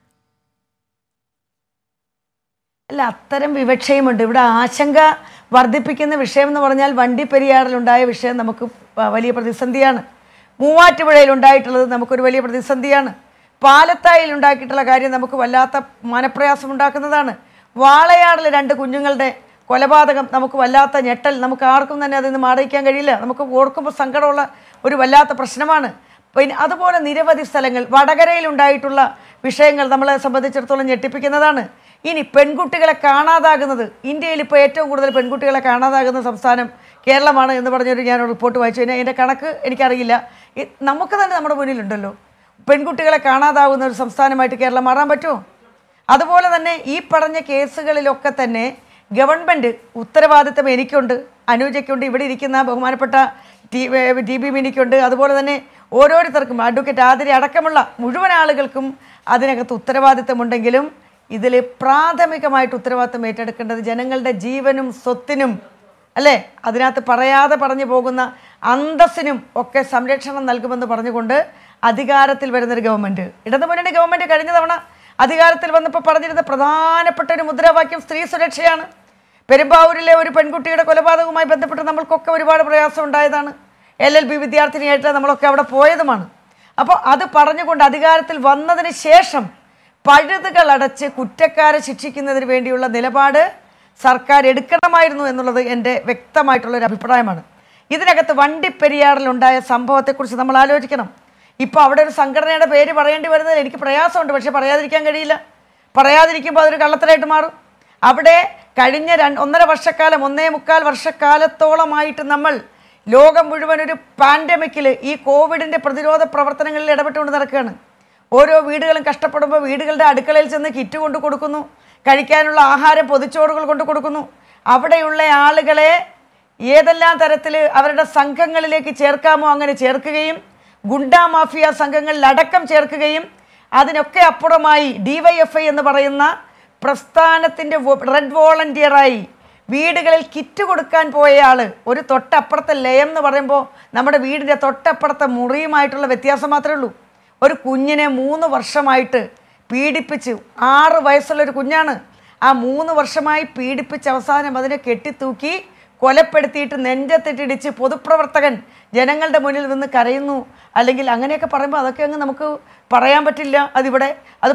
അല്ല, അത്തരം വിവക്ഷയുമുണ്ട്. ഇവിടെ ആശങ്ക വർദ്ധിപ്പിക്കുന്ന വിഷയം എന്ന് പറഞ്ഞാൽ വണ്ടിപ്പെരിയാറിലുണ്ടായ വിഷയം നമുക്ക് വലിയ പ്രതിസന്ധിയാണ്. മൂവാറ്റുപുഴയിൽ ഉണ്ടായിട്ടുള്ളത് നമുക്കൊരു വലിയ പ്രതിസന്ധിയാണ്. പാലത്തായിൽ ഉണ്ടാക്കിയിട്ടുള്ള കാര്യം നമുക്ക് വല്ലാത്ത മനപ്രയാസം ഉണ്ടാക്കുന്നതാണ്. വാളയാറിൽ രണ്ട് കുഞ്ഞുങ്ങളുടെ കൊലപാതകം നമുക്ക് വല്ലാത്ത ഞെട്ടൽ, നമുക്ക് ആർക്കും തന്നെ അതിൽ നിന്ന് മാറിയിക്കാൻ കഴിയില്ല. നമുക്ക് ഓർക്കുമ്പോൾ സങ്കടമുള്ള ഒരു വല്ലാത്ത പ്രശ്നമാണ്. പിന്നെ അതുപോലെ നിരവധി സ്ഥലങ്ങൾ, വടകരയിൽ ഉണ്ടായിട്ടുള്ള വിഷയങ്ങൾ നമ്മളെ സംബന്ധിച്ചിടത്തോളം ഞെട്ടിപ്പിക്കുന്നതാണ്. ഇനി പെൺകുട്ടികളെ കാണാതാകുന്നത്, ഇന്ത്യയിൽ ഇപ്പോൾ ഏറ്റവും കൂടുതൽ പെൺകുട്ടികളെ കാണാതാകുന്ന സംസ്ഥാനം കേരളമാണ് എന്ന് പറഞ്ഞൊരു ഞാൻ റിപ്പോർട്ട് വായിച്ചു. കഴിഞ്ഞാൽ എൻ്റെ കണക്ക് എനിക്കറിയില്ല. നമുക്ക് തന്നെ നമ്മുടെ മുന്നിലുണ്ടല്ലോ പെൺകുട്ടികളെ കാണാതാവുന്ന ഒരു സംസ്ഥാനമായിട്ട് കേരളം മാറാൻ പറ്റുമോ? അതുപോലെ തന്നെ ഈ പറഞ്ഞ കേസുകളിലൊക്കെ തന്നെ ഗവൺമെൻറ് ഉത്തരവാദിത്തം എനിക്കുണ്ട്, അനുജയ്ക്കുണ്ട്, ഇവിടെ ഇരിക്കുന്ന ബഹുമാനപ്പെട്ട ടി ടി ബി മിനിക്കുണ്ട്, അതുപോലെ തന്നെ ഓരോരുത്തർക്കും അഡ്വക്കേറ്റ് ആതിര അടക്കമുള്ള മുഴുവൻ ആളുകൾക്കും അതിനകത്ത് ഉത്തരവാദിത്തമുണ്ടെങ്കിലും ഇതിൽ പ്രാഥമികമായിട്ട് ഉത്തരവാദിത്തം ഏറ്റെടുക്കേണ്ടത് ജനങ്ങളുടെ ജീവനും സ്വത്തിനും അല്ലേ, അതിനകത്ത് പറയാതെ പറഞ്ഞു പോകുന്ന അന്തസ്സിനും ഒക്കെ സംരക്ഷണം നൽകുമെന്ന് പറഞ്ഞുകൊണ്ട് അധികാരത്തിൽ വരുന്നൊരു ഗവൺമെൻറ്, ഇടതുമുന്നണി ഗവൺമെൻറ് കഴിഞ്ഞ തവണ അധികാരത്തിൽ വന്നപ്പോൾ പറഞ്ഞിരുന്ന പ്രധാനപ്പെട്ട ഒരു മുദ്രാവാക്യം സ്ത്രീ സുരക്ഷയാണ്. പെരുമ്പാവൂരിലെ ഒരു പെൺകുട്ടിയുടെ കൊലപാതകവുമായി ബന്ധപ്പെട്ട് നമ്മൾക്കൊക്കെ ഒരുപാട് പ്രയാസം ഉണ്ടായതാണ്. എൽ എൽ ബി വിദ്യാർത്ഥിനിയായിട്ട് നമ്മളൊക്കെ അവിടെ പോയതുമാണ്. അപ്പോൾ അത് പറഞ്ഞുകൊണ്ട് അധികാരത്തിൽ വന്നതിന് ശേഷം പഴുതുകൾ അടച്ച് കുറ്റക്കാരെ ശിക്ഷിക്കുന്നതിന് വേണ്ടിയുള്ള നിലപാട് സർക്കാർ എടുക്കണമായിരുന്നു എന്നുള്ളത് എൻ്റെ വ്യക്തമായിട്ടുള്ളൊരു അഭിപ്രായമാണ്. ഇതിനകത്ത് വണ്ടിപ്പെരിയാറിലുണ്ടായ സംഭവത്തെക്കുറിച്ച് നമ്മൾ ആലോചിക്കണം. ഇപ്പോൾ അവിടെ ഒരു സംഘടനയുടെ പേര് പറയേണ്ടി വരുന്നതിൽ എനിക്ക് പ്രയാസമുണ്ട്, പക്ഷേ പറയാതിരിക്കാൻ കഴിയില്ല. പറയാതിരിക്കുമ്പോൾ അതൊരു കള്ളത്തരായിട്ട് മാറും. അവിടെ കഴിഞ്ഞ രണ്ട് ഒന്നര വർഷക്കാലം ഒന്നേ മുക്കാൽ വർഷക്കാലത്തോളമായിട്ട് നമ്മൾ ലോകം മുഴുവൻ ഒരു പാൻഡമിക്കിൽ ഈ കോവിഡിൻ്റെ പ്രതിരോധ പ്രവർത്തനങ്ങളിൽ ഇടപെട്ടുകൊണ്ട് നടക്കുകയാണ്. ഓരോ വീടുകളും കഷ്ടപ്പെടുമ്പോൾ വീടുകളുടെ അടുക്കളയിൽ ചെന്ന് കിറ്റ് കൊണ്ട് കൊടുക്കുന്നു, കഴിക്കാനുള്ള ആഹാരം പൊതിച്ചോറുകൾ കൊണ്ട് കൊടുക്കുന്നു. അവിടെയുള്ള ആളുകളെ ഏതെല്ലാം തരത്തിൽ അവരുടെ സംഘങ്ങളിലേക്ക് ചേർക്കാമോ അങ്ങനെ ചേർക്കുകയും ഗുണ്ടാ മാഫിയ സംഘങ്ങളിൽ അടക്കം ചേർക്കുകയും അതിനൊക്കെ അപ്പുറമായി ഡി വൈ എഫ് ഐ എന്ന് പറയുന്ന പ്രസ്ഥാനത്തിൻ്റെ റെഡ് വോളണ്ടിയറായി വീടുകളിൽ കിറ്റ് കൊടുക്കാൻ പോയ ആൾ, ഒരു തൊട്ടപ്പുറത്തെ ലയം എന്ന് പറയുമ്പോൾ നമ്മുടെ വീടിൻ്റെ തൊട്ടപ്പുറത്തെ മുറിയുമായിട്ടുള്ള വ്യത്യാസം മാത്രമേ ഉള്ളൂ. ഒരു കുഞ്ഞിനെ മൂന്ന് വർഷമായിട്ട് പീഡിപ്പിച്ച്, ആറ് വയസ്സുള്ളൊരു കുഞ്ഞാണ്, ആ മൂന്ന് വർഷമായി പീഡിപ്പിച്ച് അവസാനം അതിനെ കെട്ടിത്തൂക്കി കൊലപ്പെടുത്തിയിട്ട് നെഞ്ചത്തിട്ടിടിച്ച് പൊതുപ്രവർത്തകൻ ജനങ്ങളുടെ മുന്നിൽ നിന്ന് കരയുന്നു. അല്ലെങ്കിൽ അങ്ങനെയൊക്കെ പറയുമ്പോൾ അതൊക്കെ അങ്ങ് നമുക്ക് പറയാൻ പറ്റില്ല. അതിവിടെ അത്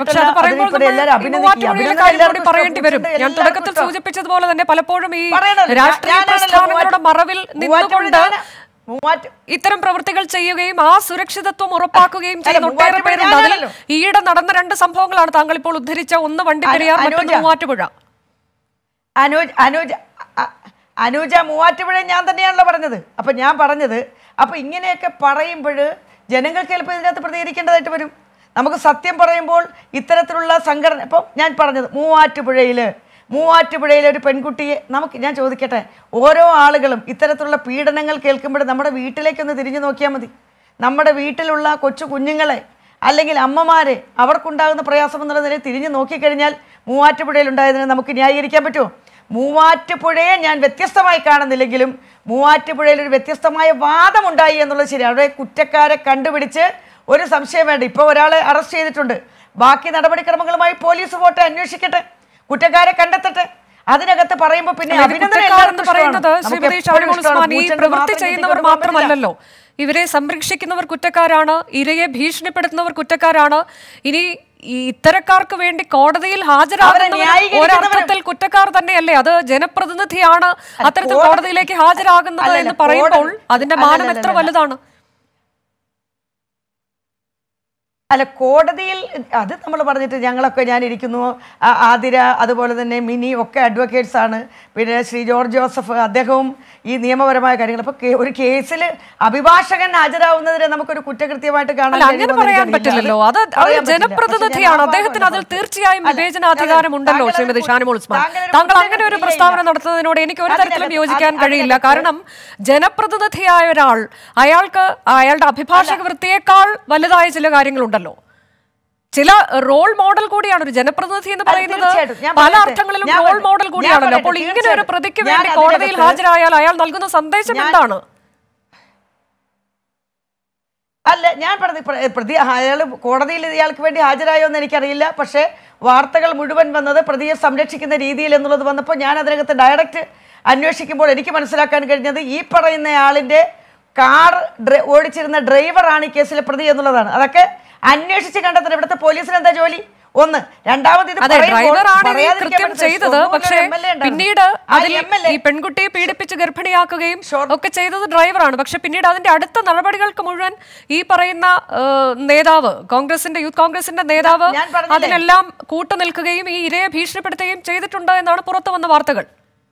ഞാൻ തുടക്കത്തിൽ സൂചിപ്പിച്ചതുപോലെ തന്നെ പലപ്പോഴും ഈ രാഷ്ട്രീയ പ്രസ്ഥാനങ്ങളുടെ മറവിൽ നിന്നുകൊണ്ട് ഇത്തരം പ്രവൃത്തികൾ ചെയ്യുകയും ആ സുരക്ഷിതത്വം ഉറപ്പാക്കുകയും ചെയ്യുന്ന ഒട്ടേറെ പേരുണ്ട്. അതിൽ ഈയിടെ നടന്ന രണ്ട് സംഭവങ്ങളാണ് താങ്കൾ ഇപ്പോൾ ഉദ്ധരിച്ച, ഒന്ന് വണ്ടിപ്പെരിയാർ, മറ്റൊന്ന് മൂവാറ്റുപുഴ. അനുജ് അനുജ് അനുജ മൂവാറ്റുപുഴ ഞാൻ തന്നെയാണല്ലോ പറഞ്ഞത്. അപ്പം ഞാൻ പറഞ്ഞത് അപ്പം ഇങ്ങനെയൊക്കെ പറയുമ്പോൾ ജനങ്ങൾക്ക് ചിലപ്പോൾ ഇതിനകത്ത് പ്രതികരിക്കേണ്ടതായിട്ട് വരും. നമുക്ക് സത്യം പറയുമ്പോൾ ഇത്തരത്തിലുള്ള സംഘടന, ഇപ്പം ഞാൻ പറഞ്ഞത് മൂവാറ്റുപുഴയിൽ മൂവാറ്റുപുഴയിലെ ഒരു പെൺകുട്ടിയെ നമുക്ക് ഞാൻ ചോദിക്കട്ടെ, ഓരോ ആളുകളും ഇത്തരത്തിലുള്ള പീഡനങ്ങൾ കേൾക്കുമ്പോൾ നമ്മുടെ വീട്ടിലേക്കൊന്ന് തിരിഞ്ഞു നോക്കിയാൽ മതി. നമ്മുടെ വീട്ടിലുള്ള കൊച്ചു കുഞ്ഞുങ്ങളെ അല്ലെങ്കിൽ അമ്മമാരെ അവർക്കുണ്ടാകുന്ന പ്രയാസം എന്നുള്ള നിലയിൽ തിരിഞ്ഞു നോക്കിക്കഴിഞ്ഞാൽ മൂവാറ്റുപുഴയിൽ ഉണ്ടായതിനെ നമുക്ക് ന്യായീകരിക്കാൻ പറ്റുമോ? മൂവാറ്റുപുഴയെ ഞാൻ വ്യത്യസ്തമായി കാണുന്നില്ലെങ്കിലും മൂവാറ്റുപുഴയിൽ ഒരു വ്യത്യസ്തമായ വാദമുണ്ടായി എന്നുള്ളത് ശരിയാണ്. അവിടെ കുറ്റക്കാരെ കണ്ടുപിടിച്ച് ഒരു സംശയം വേണ്ട. ഇപ്പോൾ ഒരാളെ അറസ്റ്റ് ചെയ്തിട്ടുണ്ട്, ബാക്കി നടപടിക്രമങ്ങളുമായി പോലീസ് പോട്ടെ, അന്വേഷിക്കട്ടെ, കുറ്റക്കാരെ കണ്ടെത്തട്ടെ. അതിനകത്ത് പറയുമ്പോൾ പിന്നെ പ്രവൃത്തി ചെയ്യുന്നവർ മാത്രമല്ലല്ലോ, ഇവരെ സംരക്ഷിക്കുന്നവർ കുറ്റക്കാരാണ്, ഇരയെ ഭീഷണിപ്പെടുത്തുന്നവർ കുറ്റക്കാരാണ്. ഇനി ഈ ഇത്തരക്കാർക്ക് വേണ്ടി കോടതിയിൽ ഹാജരാകുന്നവർ ഒരർത്ഥത്തിൽ കുറ്റക്കാർ തന്നെയല്ലേ? അത് ജനപ്രതിനിധിയാണ് അത്തരത്തിൽ കോടതിയിലേക്ക് ഹാജരാകുന്നത് എന്ന് പറയുമ്പോൾ അതിന്റെ മാനം എത്ര വലുതാണ്? അല്ല, കോടതിയിൽ അത് നമ്മൾ പറഞ്ഞിട്ട് ഞങ്ങളൊക്കെ ഞാനിരിക്കുന്നു, ആതിര അതുപോലെ തന്നെ മിനി ഒക്കെ അഡ്വക്കേറ്റ്സ് ആണ്. പിന്നെ ശ്രീ ജോർജ് ജോസഫ് അദ്ദേഹവും ഈ നിയമപരമായ കാര്യങ്ങൾ. അപ്പോൾ ഒരു കേസിൽ അഭിഭാഷകൻ ഹാജരാവുന്നതിനെ നമുക്കൊരു കുറ്റകൃത്യമായിട്ട് കാണാൻ പറയാൻ പറ്റില്ലല്ലോ. അത് ജനപ്രതിനിധിയാണ്, അദ്ദേഹത്തിന് അതിൽ തീർച്ചയായും വിവേചനാധികാരം ഉണ്ടല്ലോ. ശ്രീമതി ഷാനിമോൾ ഉസ്മാൻ, താങ്കൾ അങ്ങനെ ഒരു പ്രസ്താവന നടത്തുന്നതിനോട് എനിക്ക് ഒരു തരത്തിലും യോജിക്കാൻ കഴിയില്ല. കാരണം ജനപ്രതിനിധിയായ ഒരാൾ, അയാൾക്ക് അയാളുടെ അഭിഭാഷക വൃത്തിയേക്കാൾ വലുതായ ചില കാര്യങ്ങളുണ്ടല്ലോ. ചില റോൾ മോഡൽ കൂടിയാണ് ഒരു ജനപ്രതിനിധി എന്ന് പറയുന്നത്. പല അർത്ഥങ്ങളിലും റോൾ മോഡൽ കൂടിയാണല്ലോ. അപ്പോൾ ഇങ്ങനെ ഒരു പ്രതിക്ക് വേണ്ടി കോടതിയിൽ ഹാജരായാൽ അയാൾ നൽകുന്ന സന്ദേശം എന്താണ്? അല്ല, ഞാൻ പറഞ്ഞ പ്രതി അയാൾ കോടതിയിൽ ഇയാൾക്ക് വേണ്ടി ഹാജരായോ എന്ന് എനിക്കറിയില്ല. പക്ഷേ വാർത്തകൾ മുഴുവൻ വന്നത് പ്രതിയെ സംരക്ഷിക്കുന്ന രീതിയിൽ എന്നുള്ളത് വന്നപ്പോൾ ഞാൻ അതിനകത്ത് ഡയറക്റ്റ് അന്വേഷിക്കുമ്പോൾ എനിക്ക് മനസ്സിലാക്കാൻ കഴിഞ്ഞത് ഈ പറയുന്ന ആളിൻ്റെ കാർ ഓടിച്ചിരുന്ന ഡ്രൈവറാണ് ഈ കേസിലെ പ്രതി എന്നുള്ളതാണ്. അതൊക്കെ അന്വേഷിച്ച് കണ്ടെത്തുന്നത് ഇവിടുത്തെ പോലീസിന് എന്താ ജോലി? ഒന്ന്. രണ്ടാമത് ഇത് കൃത്യം ചെയ്തത്, പക്ഷേ പിന്നീട് ഈ പെൺകുട്ടിയെ പീഡിപ്പിച്ച് ഗർഭിണിയാക്കുകയും ഒക്കെ ചെയ്തത് ഡ്രൈവറാണ്. പക്ഷെ പിന്നീട് അതിന്റെ അടുത്ത നടപടികൾക്ക് മുഴുവൻ ഈ പറയുന്ന നേതാവ്, കോൺഗ്രസിന്റെ യൂത്ത് കോൺഗ്രസിന്റെ നേതാവ് അതിനെല്ലാം കൂട്ടുനിൽക്കുകയും ഈ ഇരയെ ഭീഷണിപ്പെടുത്തുകയും ചെയ്തിട്ടുണ്ട് എന്നാണ് പുറത്തു വന്ന വാർത്തകൾ.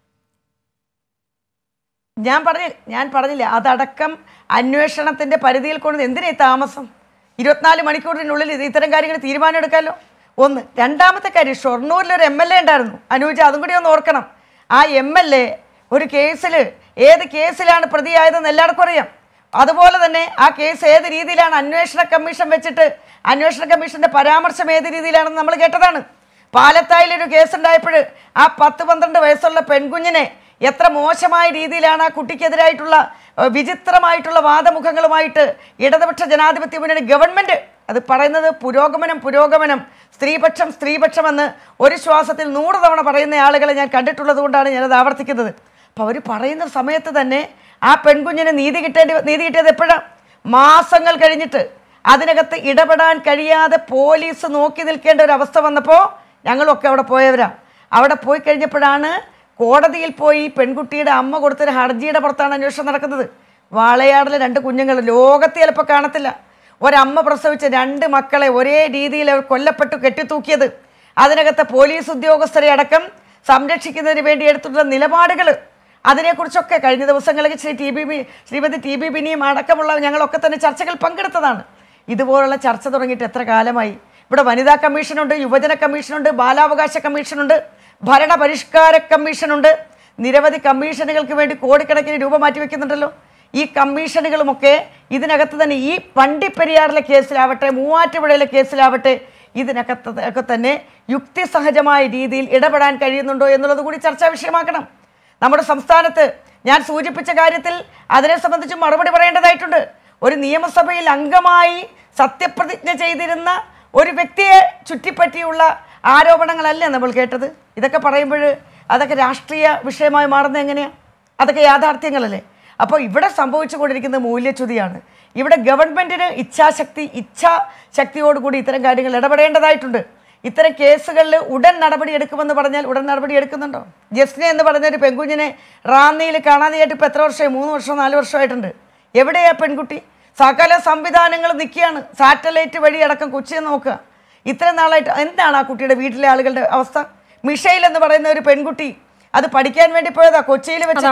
ഞാൻ പറഞ്ഞ ഞാൻ പറഞ്ഞില്ല അതടക്കം അന്വേഷണത്തിന്റെ പരിധിയിൽ കൊണ്ട് എന്തിനാ താമസം? ഇരുപത്തിനാല് മണിക്കൂറിനുള്ളിൽ ഇത്തരം കാര്യങ്ങൾ തീരുമാനം എടുക്കാമല്ലോ. ഒന്ന്. രണ്ടാമത്തെ കാര്യം, ഷൊർണൂരിലൊരു എം എൽ എ ഉണ്ടായിരുന്നു അനൂജ, അതും കൂടി ഒന്ന് ഓർക്കണം. ആ എം എൽ എ ഒരു കേസിൽ ഏത് കേസിലാണ് പ്രതിയായതെന്ന് എല്ലാവർക്കും അറിയാം. അതുപോലെ തന്നെ ആ കേസ് ഏത് രീതിയിലാണ് അന്വേഷണ കമ്മീഷൻ വെച്ചിട്ട് അന്വേഷണ കമ്മീഷന്റെ പരാമർശം ഏത് രീതിയിലാണെന്ന് നമ്മൾ കേട്ടതാണ്. പാലത്തായിലൊരു കേസുണ്ടായപ്പോൾ ആ പത്ത് പന്ത്രണ്ട് വയസ്സുള്ള പെൺകുഞ്ഞിനെ എത്ര മോശമായ രീതിയിലാണ് ആ കുട്ടിക്കെതിരായിട്ടുള്ള വിചിത്രമായിട്ടുള്ള വാദമുഖങ്ങളുമായിട്ട് ഇടതുപക്ഷ ജനാധിപത്യ മുന്നണി ഗവൺമെൻറ് അത് പറയുന്നത് പുരോഗമനം പുരോഗമനം സ്ത്രീപക്ഷം സ്ത്രീപക്ഷമെന്ന് ഒരു ശ്വാസത്തിൽ നൂറ് തവണ പറയുന്ന ആളുകളെ ഞാൻ കണ്ടിട്ടുള്ളത് കൊണ്ടാണ് ഞാനത് ആവർത്തിക്കുന്നത്. അപ്പോൾ അവർ പറയുന്ന സമയത്ത് തന്നെ ആ പെൺകുഞ്ഞിന് നീതി കിട്ടേണ്ടി നീതി കിട്ടിയത് എപ്പോഴാണ്? മാസങ്ങൾ കഴിഞ്ഞിട്ട്. അതിനകത്ത് ഇടപെടാൻ കഴിയാതെ പോലീസ് നോക്കി നിൽക്കേണ്ട ഒരു അവസ്ഥ വന്നപ്പോൾ ഞങ്ങളൊക്കെ അവിടെ പോയവരാണ്. അവിടെ പോയി കഴിഞ്ഞപ്പോഴാണ് കോടതിയിൽ പോയി പെൺകുട്ടിയുടെ അമ്മ കൊടുത്തൊരു ഹർജിയുടെ പുറത്താണ് അന്വേഷണം നടക്കുന്നത്. വാളയാടിലെ രണ്ട് കുഞ്ഞുങ്ങൾ ലോകത്ത് ചിലപ്പോൾ കാണത്തില്ല. ഒരമ്മ പ്രസവിച്ച രണ്ട് മക്കളെ ഒരേ രീതിയിൽ അവർ കൊല്ലപ്പെട്ടു കെട്ടിത്തൂക്കിയത്, അതിനകത്ത് പോലീസ് ഉദ്യോഗസ്ഥരെ അടക്കം സംരക്ഷിക്കുന്നതിന് വേണ്ടി എടുത്തിട്ടുള്ള നിലപാടുകൾ, അതിനെക്കുറിച്ചൊക്കെ കഴിഞ്ഞ ദിവസങ്ങളിൽ Shri T B B Shrimati T B ബിനിയും അടക്കമുള്ള ഞങ്ങളൊക്കെ തന്നെ ചർച്ചകൾ പങ്കെടുത്തതാണ്. ഇതുപോലുള്ള ചർച്ച തുടങ്ങിയിട്ട് എത്ര കാലമായി? ഇവിടെ വനിതാ കമ്മീഷനുണ്ട്, യുവജന കമ്മീഷനുണ്ട്, ബാലാവകാശ കമ്മീഷനുണ്ട്, ഭരണപരിഷ്കാര കമ്മീഷനുണ്ട്. നിരവധി കമ്മീഷനുകൾക്ക് വേണ്ടി കോടിക്കണക്കിന് രൂപ മാറ്റിവെക്കുന്നുണ്ടല്ലോ. ഈ കമ്മീഷനുകളുമൊക്കെ ഇതിനകത്ത് തന്നെ ഈ വണ്ടിപ്പെരിയാറിലെ കേസിലാവട്ടെ മൂവാറ്റുപുഴയിലെ കേസിലാവട്ടെ ഇതിനകത്ത് ഒക്കെ തന്നെ യുക്തിസഹജമായ രീതിയിൽ ഇടപെടാൻ കഴിയുന്നുണ്ടോ എന്നുള്ളത് കൂടി ചർച്ചാ വിഷയമാക്കണം. നമ്മുടെ സംസ്ഥാനത്ത് ഞാൻ സൂചിപ്പിച്ച കാര്യത്തിൽ അതിനെ സംബന്ധിച്ച് മറുപടി പറയേണ്ടതായിട്ടുണ്ട്. ഒരു നിയമസഭയിൽ അംഗമായി സത്യപ്രതിജ്ഞ ചെയ്തിരുന്ന ഒരു വ്യക്തിയെ ചുറ്റിപ്പറ്റിയുള്ള ആരോപണങ്ങളല്ലേ നമ്മൾ കേട്ടത്. ഇതൊക്കെ പറയുമ്പോൾ അതൊക്കെ രാഷ്ട്രീയ വിഷയമായി മാറുന്നത് എങ്ങനെയാണ്? അതൊക്കെ യാഥാർത്ഥ്യങ്ങളല്ലേ. അപ്പോൾ ഇവിടെ സംഭവിച്ചു കൊണ്ടിരിക്കുന്ന മൂല്യച്യുതിയാണ്. ഇവിടെ ഗവൺമെൻറ്റിന് ഇച്ഛാശക്തി ഇച്ഛാശക്തിയോടുകൂടി ഇത്തരം കാര്യങ്ങൾ ഇടപെടേണ്ടതായിട്ടുണ്ട്. ഇത്തരം കേസുകളിൽ ഉടൻ നടപടി എടുക്കുമെന്ന് പറഞ്ഞാൽ ഉടൻ നടപടി എടുക്കുന്നുണ്ടോ? ജസ്നെ എന്ന് പറഞ്ഞൊരു പെൺകുഞ്ഞിനെ റാന്നിയിൽ കാണാതെയായിട്ട് ഇപ്പോൾ എത്ര വർഷമായി? മൂന്ന് വർഷം നാല് വർഷമായിട്ടുണ്ട്. എവിടെയാ പെൺകുട്ടി? സകല സംവിധാനങ്ങൾ നിൽക്കുകയാണ്. സാറ്റലൈറ്റ് വഴി അടക്കം കൊച്ചിയെ നോക്കുക. ഇത്രയും നാളായിട്ട് എന്താണ് ആ കുട്ടിയുടെ വീട്ടിലെ ആളുകളുടെ അവസ്ഥ? മിഷൈൽ എന്ന് പറയുന്ന ഒരു പെൺകുട്ടി അത് പഠിക്കാൻ വേണ്ടി പോയതാ കൊച്ചിയിൽ വെച്ച്.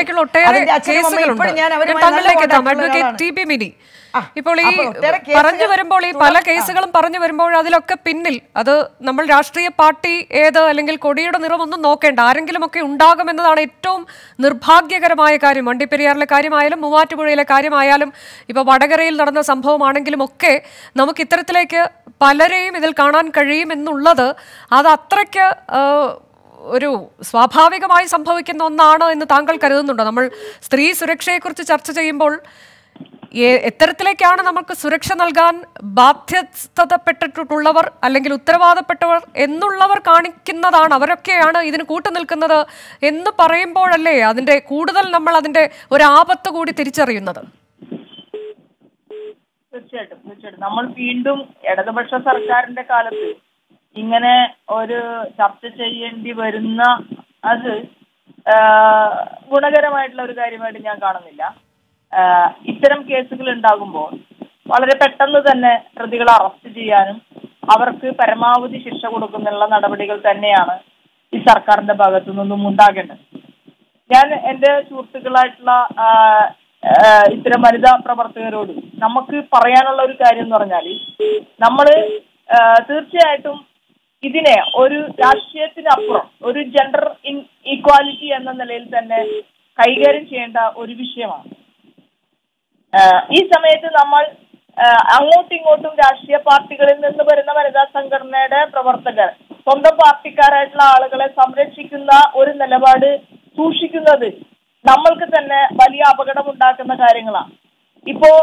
ഇപ്പോൾ ഈ പറഞ്ഞു വരുമ്പോൾ ഈ പല കേസുകളും പറഞ്ഞു വരുമ്പോൾ അതിലൊക്കെ പിന്നിൽ അത് നമ്മൾ രാഷ്ട്രീയ പാർട്ടി ഏത് അല്ലെങ്കിൽ കൊടിയുടെ നിറമൊന്നും നോക്കേണ്ട ആരെങ്കിലും ഒക്കെ ഉണ്ടാകുമെന്നതാണ് ഏറ്റവും നിർഭാഗ്യകരമായ കാര്യം. വണ്ടിപ്പെരിയാറിലെ കാര്യമായാലും മൂവാറ്റുപുഴയിലെ കാര്യമായാലും ഇപ്പോൾ വടകരയിൽ നടന്ന സംഭവമാണെങ്കിലും ഒക്കെ നമുക്ക് ഇത്തരത്തിലേക്ക് പലരെയും ഇതിൽ കാണാൻ കഴിയുമെന്നുള്ളത് അത് അത്രയ്ക്ക് ഒരു സ്വാഭാവികമായി സംഭവിക്കുന്ന ഒന്നാണ് എന്ന് താങ്കൾ കരുതുന്നുണ്ടോ? നമ്മൾ സ്ത്രീ സുരക്ഷയെക്കുറിച്ച് ചർച്ച ചെയ്യുമ്പോൾ എത്തരത്തിലേക്കാണ് നമുക്ക് സുരക്ഷ നൽകാൻ ബാധ്യതപ്പെട്ടിട്ടുള്ളവർ അല്ലെങ്കിൽ ഉത്തരവാദപ്പെട്ടവർ എന്നുള്ളവർ കാണിക്കുന്നതാണ്, അവരൊക്കെയാണ് ഇതിന് കൂട്ടുനിൽക്കുന്നത് എന്ന് പറയുമ്പോഴല്ലേ അതിൻ്റെ കൂടുതൽ നമ്മൾ അതിൻ്റെ ഒരു ആപത്ത് കൂടി തിരിച്ചറിയുന്നത്? തീർച്ചയായിട്ടും തീർച്ചയായിട്ടും നമ്മൾ വീണ്ടും ഇടതുപക്ഷ സർക്കാരിന്റെ കാലത്ത് ഇങ്ങനെ ഒരു ചർച്ച ചെയ്യേണ്ടി വരുന്ന അത് ഗുണകരമായിട്ടുള്ള ഒരു കാര്യമായിട്ട് ഞാൻ കാണുന്നില്ല. ഇത്തരം കേസുകൾ ഉണ്ടാകുമ്പോൾ വളരെ പെട്ടെന്ന് തന്നെ പ്രതികളെ അറസ്റ്റ് ചെയ്യാനും അവർക്ക് പരമാവധി ശിക്ഷ കൊടുക്കുന്നുള്ള നടപടികൾ തന്നെയാണ് ഈ സർക്കാരിന്റെ ഭാഗത്തു നിന്നും ഉണ്ടാകേണ്ടത്. ഞാൻ എൻ്റെ സുഹൃത്തുക്കളായിട്ടുള്ള ഇത്തരം വനിതാ പ്രവർത്തകരോട് നമുക്ക് പറയാനുള്ള ഒരു കാര്യം എന്ന് പറഞ്ഞാൽ നമ്മള് തീർച്ചയായിട്ടും ഇതിനെ ഒരു രാഷ്ട്രീയത്തിനപ്പുറം ഒരു ജെൻഡർ ഇൻ ഈക്വാലിറ്റി എന്ന നിലയിൽ തന്നെ കൈകാര്യം ചെയ്യേണ്ട ഒരു വിഷയമാണ്. ഈ സമയത്ത് നമ്മൾ അങ്ങോട്ടും ഇങ്ങോട്ടും രാഷ്ട്രീയ പാർട്ടികളിൽ നിന്ന് വരുന്ന വനിതാ സംഘടനയുടെ പ്രവർത്തകർ സ്വന്തം പാർട്ടിക്കാരായിട്ടുള്ള ആളുകളെ സംരക്ഷിക്കുന്ന ഒരു നിലപാട് സൂക്ഷിക്കുന്നത് നമ്മൾക്ക് തന്നെ വലിയ അപകടം ഉണ്ടാക്കുന്ന കാര്യങ്ങളാണ്. ഇപ്പോ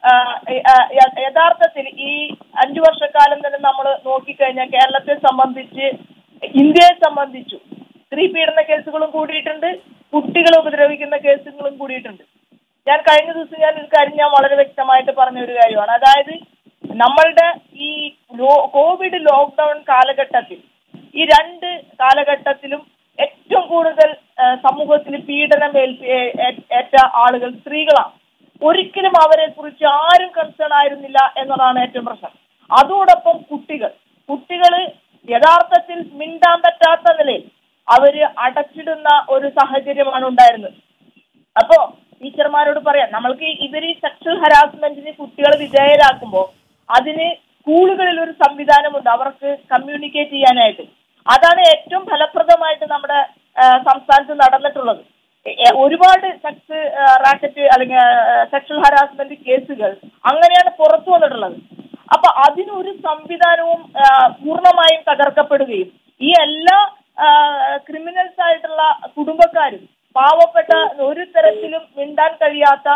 യഥാർത്ഥത്തിൽ ഈ അഞ്ചു വർഷക്കാലം തന്നെ നമ്മൾ നോക്കിക്കഴിഞ്ഞാൽ കേരളത്തെ സംബന്ധിച്ച്, ഇന്ത്യയെ സംബന്ധിച്ചു സ്ത്രീ പീഡന കേസുകളും കൂടിയിട്ടുണ്ട്, കുട്ടികളെ ഉപദ്രവിക്കുന്ന കേസുകളും കൂടിയിട്ടുണ്ട്. ഞാൻ കഴിഞ്ഞ ദിവസം ഞാൻ ഒരു കാര്യം ഞാൻ വളരെ വ്യക്തമായിട്ട് പറഞ്ഞ ഒരു കാര്യമാണ്. അതായത് നമ്മളുടെ ഈ കോവിഡ് ലോക്ക്ഡൌൺ കാലഘട്ടത്തിൽ ഈ രണ്ട് കാലഘട്ടത്തിലും ഏറ്റവും കൂടുതൽ സമൂഹത്തിൽ പീഡനം ഏറ്റ ആളുകൾ സ്ത്രീകളാണ്. ഒരിക്കലും അവരെ കുറിച്ച് ആരും കൺസേൺ ആയിരുന്നില്ല എന്നതാണ് ഏറ്റവും പ്രശ്നം. അതോടൊപ്പം കുട്ടികൾ കുട്ടികള് യഥാർത്ഥത്തിൽ മിണ്ടാൻ പറ്റാത്ത നിലയിൽ അവര് അടച്ചിടുന്ന ഒരു സാഹചര്യമാണ് ഉണ്ടായിരുന്നത്. അപ്പോ ടീച്ചർമാരോട് പറയാം, നമ്മൾക്ക് ഇവര് സെക്ഷൽ ഹരാസ്മെന്റിന് കുട്ടികളെ വിധേയരാക്കുമ്പോൾ അതിന് സ്കൂളുകളിൽ ഒരു സംവിധാനമുണ്ട് അവർക്ക് കമ്മ്യൂണിക്കേറ്റ് ചെയ്യാനായിട്ട്. അതാണ് ഏറ്റവും ഫലപ്രദമായിട്ട് നമ്മുടെ സംസ്ഥാനത്ത് നടന്നിട്ടുള്ളത്. ഒരുപാട് സെക്സ് റാക്കറ്റ് അല്ലെങ്കിൽ സെക്ഷൽ ഹരാസ്മെന്റ് കേസുകൾ അങ്ങനെയാണ് പുറത്തു വന്നിട്ടുള്ളത്. അപ്പൊ അതിനൊരു സംവിധാനവും പൂർണ്ണമായും തകർക്കപ്പെടുകയും ഈ എല്ലാ ക്രിമിനൽസ് ആയിട്ടുള്ള കുടുംബക്കാരും പാവപ്പെട്ട ഒരു തരത്തിലും മിണ്ടാൻ കഴിയാത്ത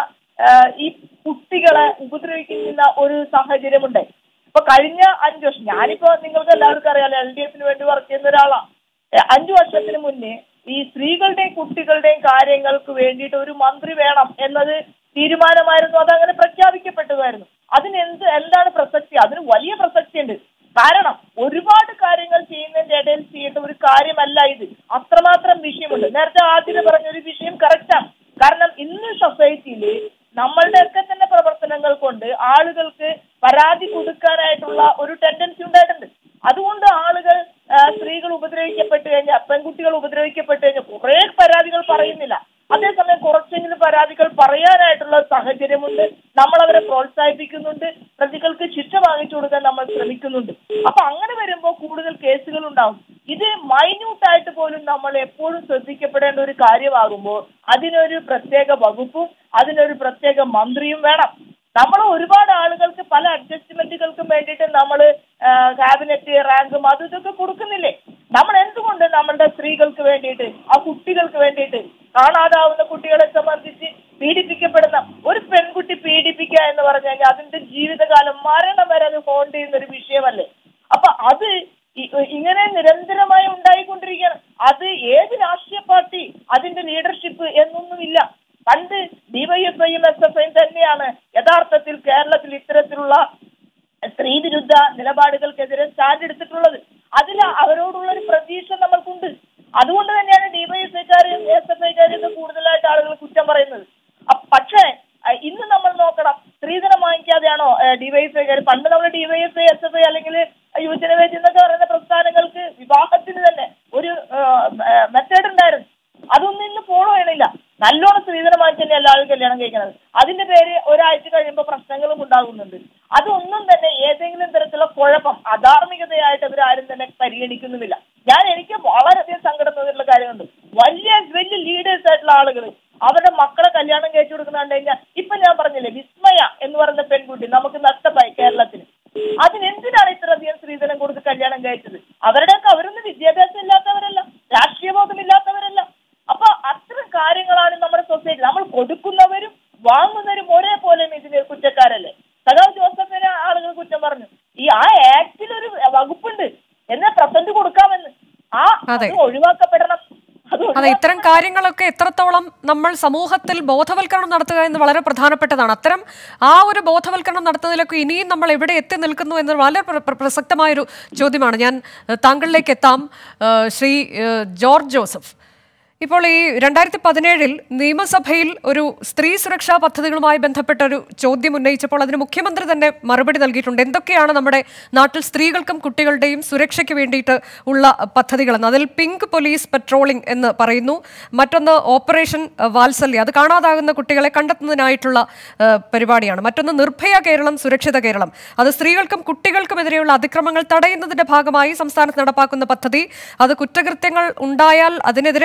ഈ കുട്ടികളെ ഉപദ്രവിക്കുന്ന ഒരു സാഹചര്യമുണ്ട്. ഇപ്പൊ കഴിഞ്ഞ അഞ്ചു വർഷം, ഞാനിപ്പോ നിങ്ങൾക്ക് എല്ലാവർക്കും അറിയാലോ എൽ ഡി എഫിന് വേണ്ടി വർക്ക് ചെയ്യുന്ന ഒരാളാണ്. അഞ്ചു വർഷത്തിന് മുന്നേ ഈ സ്ത്രീകളുടെയും കുട്ടികളുടെയും കാര്യങ്ങൾക്ക് വേണ്ടിയിട്ട് ഒരു മന്ത്രി വേണം എന്നത് തീരുമാനമായിരുന്നു. അതങ്ങനെ പ്രഖ്യാപിക്കപ്പെട്ടതായിരുന്നു. അതിന് എന്ത് എന്താണ് പ്രസക്തി? അതിന് വലിയ പ്രസക്തി ഉണ്ട്. കാരണം ഒരുപാട് കാര്യങ്ങൾ ചെയ്യുന്നതിന്റെ ഇടയിൽ ചെയ്യേണ്ട ഒരു കാര്യമല്ല ഇത്. അത്രമാത്രം വിഷയമുണ്ട്. നേരത്തെ ആദ്യം പറഞ്ഞൊരു വിഷയം കറക്റ്റാണ്. കാരണം ഇന്ന് സൊസൈറ്റിയിൽ നമ്മളുടെയൊക്കെ തന്നെ പ്രവർത്തനങ്ങൾ കൊണ്ട് ആളുകൾക്ക് പരാതി കൊടുക്കാനായിട്ടുള്ള ഒരു ടെൻഡൻസി ഉണ്ടായിട്ടുണ്ട്. അതുകൊണ്ട് ആളുകൾ സ്ത്രീകൾ ഉപദ്രവിക്കപ്പെട്ടു കഴിഞ്ഞാൽ, പെൺകുട്ടികൾ ഉപദ്രവിക്കപ്പെട്ടു കഴിഞ്ഞാൽ കുറെ പരാതികൾ പറയുന്നില്ല. അതേസമയം കുറച്ചെങ്കിലും പരാതികൾ പറയാനായിട്ടുള്ള സാഹചര്യമുണ്ട്. നമ്മൾ അവരെ പ്രോത്സാഹിപ്പിക്കുന്നുണ്ട്, പ്രതികൾക്ക് ശിക്ഷ വാങ്ങിച്ചു കൊടുക്കാൻ നമ്മൾ ശ്രമിക്കുന്നുണ്ട്. അപ്പൊ അങ്ങനെ വരുമ്പോൾ കൂടുതൽ കേസുകൾ ഉണ്ടാവും. ഇത് മൈന്യൂട്ടായിട്ട് പോലും നമ്മൾ എപ്പോഴും ശ്രദ്ധിക്കപ്പെടേണ്ട ഒരു കാര്യമാകുമ്പോൾ അതിനൊരു പ്രത്യേക വകുപ്പും അതിനൊരു പ്രത്യേക മന്ത്രിയും വേണം. നമ്മൾ ഒരുപാട് ആളുകൾക്ക് പല അഡ്ജസ്റ്റ്മെന്റുകൾക്കും വേണ്ടിയിട്ട് നമ്മൾ ക്യാബിനറ്റ് റാങ്കും അതും ഇതൊക്കെ കൊടുക്കുന്നില്ലേ? നമ്മൾ എന്തുകൊണ്ട് നമ്മളുടെ സ്ത്രീകൾക്ക് വേണ്ടിയിട്ട്, ആ കുട്ടികൾക്ക് വേണ്ടിയിട്ട്, കാണാതാവുന്ന കുട്ടികളെ സംബന്ധിച്ച് പീഡിപ്പിക്കപ്പെടുന്ന ഒരു പെൺകുട്ടി പീഡിപ്പിക്കുക എന്ന് പറഞ്ഞു കഴിഞ്ഞാൽ അതിന്റെ ജീവിതകാലം മരണം വരെ അത് ഹോണ്ട് ചെയ്യുന്ന ഒരു വിഷയമല്ലേ? അപ്പൊ അത് ഇങ്ങനെ നിരന്തരമായി ഉണ്ടായിക്കൊണ്ടിരിക്കുകയാണ്. അത് ഏത് രാഷ്ട്രീയ പാർട്ടി അതിന്റെ ലീഡർഷിപ്പ് എന്നൊന്നുമില്ല. പണ്ട് ഡിവൈഎഫ്ഐയും എസ് എഫ് ഐയും തന്നെയാണ് യഥാർത്ഥത്തിൽ കേരളത്തിൽ ഇത്തരത്തിലുള്ള സ്ത്രീ വിരുദ്ധ നിലപാടുകൾക്കെതിരെ സ്റ്റാൻഡ് എടുത്തിട്ടുള്ളത്. അതിൽ അവരോടുള്ള ഒരു പ്രതീക്ഷ നമ്മൾക്കുണ്ട്. അതുകൊണ്ട് തന്നെയാണ് ഡിവൈഎഫ്ഐക്കാരും എസ് എഫ് ഐക്കാരും കൂടുതലായിട്ട് ആളുകൾ കുറ്റം പറയുന്നത്. പക്ഷേ ഇന്ന് നമ്മൾ നോക്കണം, സ്ത്രീധനം വാങ്ങിക്കാതെയാണോ ഡിവൈഎഫ്ഐക്കാർ? പണ്ട് നമ്മൾ ഡിവൈഎഫ്ഐ, എസ് എഫ് ഐ അല്ലെങ്കിൽ യുവജനവേദി എന്നൊക്കെ പറയുന്ന പ്രസ്ഥാനങ്ങൾക്ക് വിവാഹത്തിന് തന്നെ ഒരു മെത്തേഡ് ഉണ്ടായിരുന്നു. അതൊന്നും ഇന്ന് ഫോളോ ചെയ്യണില്ല. നല്ലോണം സ്ത്രീധനം വാങ്ങിച്ച് തന്നെ എല്ലാവരും കല്യാണം കഴിക്കുന്നത്. അതിന്റെ പേര് ഒരാഴ്ച കഴിയുമ്പോൾ പ്രശ്നങ്ങളും ഉണ്ടാകുന്നുണ്ട്. അതൊന്നും തന്നെ ഏതെങ്കിലും തരത്തിലുള്ള കുഴപ്പം അധാർമികതയായിട്ട് അവരാരും തന്നെ പരിഗണിക്കുന്നുമില്ല. ഞാൻ എനിക്ക് വളരെയധികം സങ്കടം തോന്നിയിട്ടുള്ള കാര്യമുണ്ട്. വലിയ വലിയ ലീഡേഴ്സ് ആയിട്ടുള്ള ആളുകൾ അവരുടെ മക്കളെ കല്യാണം കഴിച്ചു കൊടുക്കുന്ന കണ്ടു കഴിഞ്ഞാൽ, ഇപ്പൊ ഞാൻ പറഞ്ഞില്ലേ വിസ്മയ എന്ന് പറയുന്ന പെൺകുട്ടി നമുക്ക് നഷ്ടമായി കേരളത്തിന്. അതിനെന്തിനാണ് ഇത്രയധികം സ്ത്രീധനം കൊടുത്ത് കല്യാണം കഴിച്ചത്? അവരുടെയൊക്കെ അവരൊന്നും വിദ്യാഭ്യാസം ഇല്ലാത്തവരല്ല, രാഷ്ട്രീയ ബോധമില്ലാത്തവരല്ല. അപ്പൊ അത്തരം കാര്യങ്ങളാണ് നമ്മുടെ സൊസൈറ്റി. നമ്മൾ കൊടുക്കുന്നവരും വാങ്ങുന്നവരും ഒരേപോലെ ഇതിന് കുറ്റക്കാരല്ലേ? സഖാവ് ജോസഫിനെ ആളുകൾ കുറ്റം പറഞ്ഞു. ഈ ആ ആക്ടിലൊരു വകുപ്പുണ്ട് എന്നാ പ്രസന്റ് കൊടുക്കാമെന്ന്, ആ അത് ഒഴിവാക്കപ്പെടണം. അതെ, ഇത്തരം കാര്യങ്ങളൊക്കെ എത്രത്തോളം നമ്മൾ സമൂഹത്തിൽ ബോധവൽക്കരണം നടത്തുക എന്ന് വളരെ പ്രധാനപ്പെട്ടതാണ്. അത്തരം ആ ഒരു ബോധവൽക്കരണം നടത്തുന്നതിലൊക്കെ ഇനിയും നമ്മൾ എവിടെ എത്തി നിൽക്കുന്നു എന്നത് വളരെ പ്രസക്തമായൊരു ചോദ്യമാണ്. ഞാൻ താങ്കളിലേക്ക് എത്താം. ശ്രീ ജോർജ് ജോസഫ്, ഇപ്പോൾ ഈ രണ്ടായിരത്തി പതിനേഴിൽ നിയമസഭയിൽ ഒരു സ്ത്രീ സുരക്ഷാ പദ്ധതികളുമായി ബന്ധപ്പെട്ട ഒരു ചോദ്യം ഉന്നയിച്ചപ്പോൾ അതിന് മുഖ്യമന്ത്രി തന്നെ മറുപടി നൽകിയിട്ടുണ്ട്. എന്തൊക്കെയാണ് നമ്മുടെ നാട്ടിൽ സ്ത്രീകൾക്കും കുട്ടികളുടെയും സുരക്ഷയ്ക്ക് വേണ്ടിയിട്ട് ഉള്ള പദ്ധതികളെന്ന്. അതിൽ പിങ്ക് പോലീസ് പെട്രോളിംഗ് എന്ന് പറയുന്നു. മറ്റൊന്ന് ഓപ്പറേഷൻ വാത്സല്യ, അത് കാണാതാകുന്ന കുട്ടികളെ കണ്ടെത്തുന്നതിനായിട്ടുള്ള പരിപാടിയാണ്. മറ്റൊന്ന് നിർഭയ കേരളം സുരക്ഷിത കേരളം, അത് സ്ത്രീകൾക്കും കുട്ടികൾക്കുമെതിരെയുള്ള അതിക്രമങ്ങൾ തടയുന്നതിന്റെ ഭാഗമായി സംസ്ഥാനത്ത് നടപ്പാക്കുന്ന പദ്ധതി. അത് കുറ്റകൃത്യങ്ങൾ ഉണ്ടായാൽ അതിനെതിരെ പ്രതികരിക്കും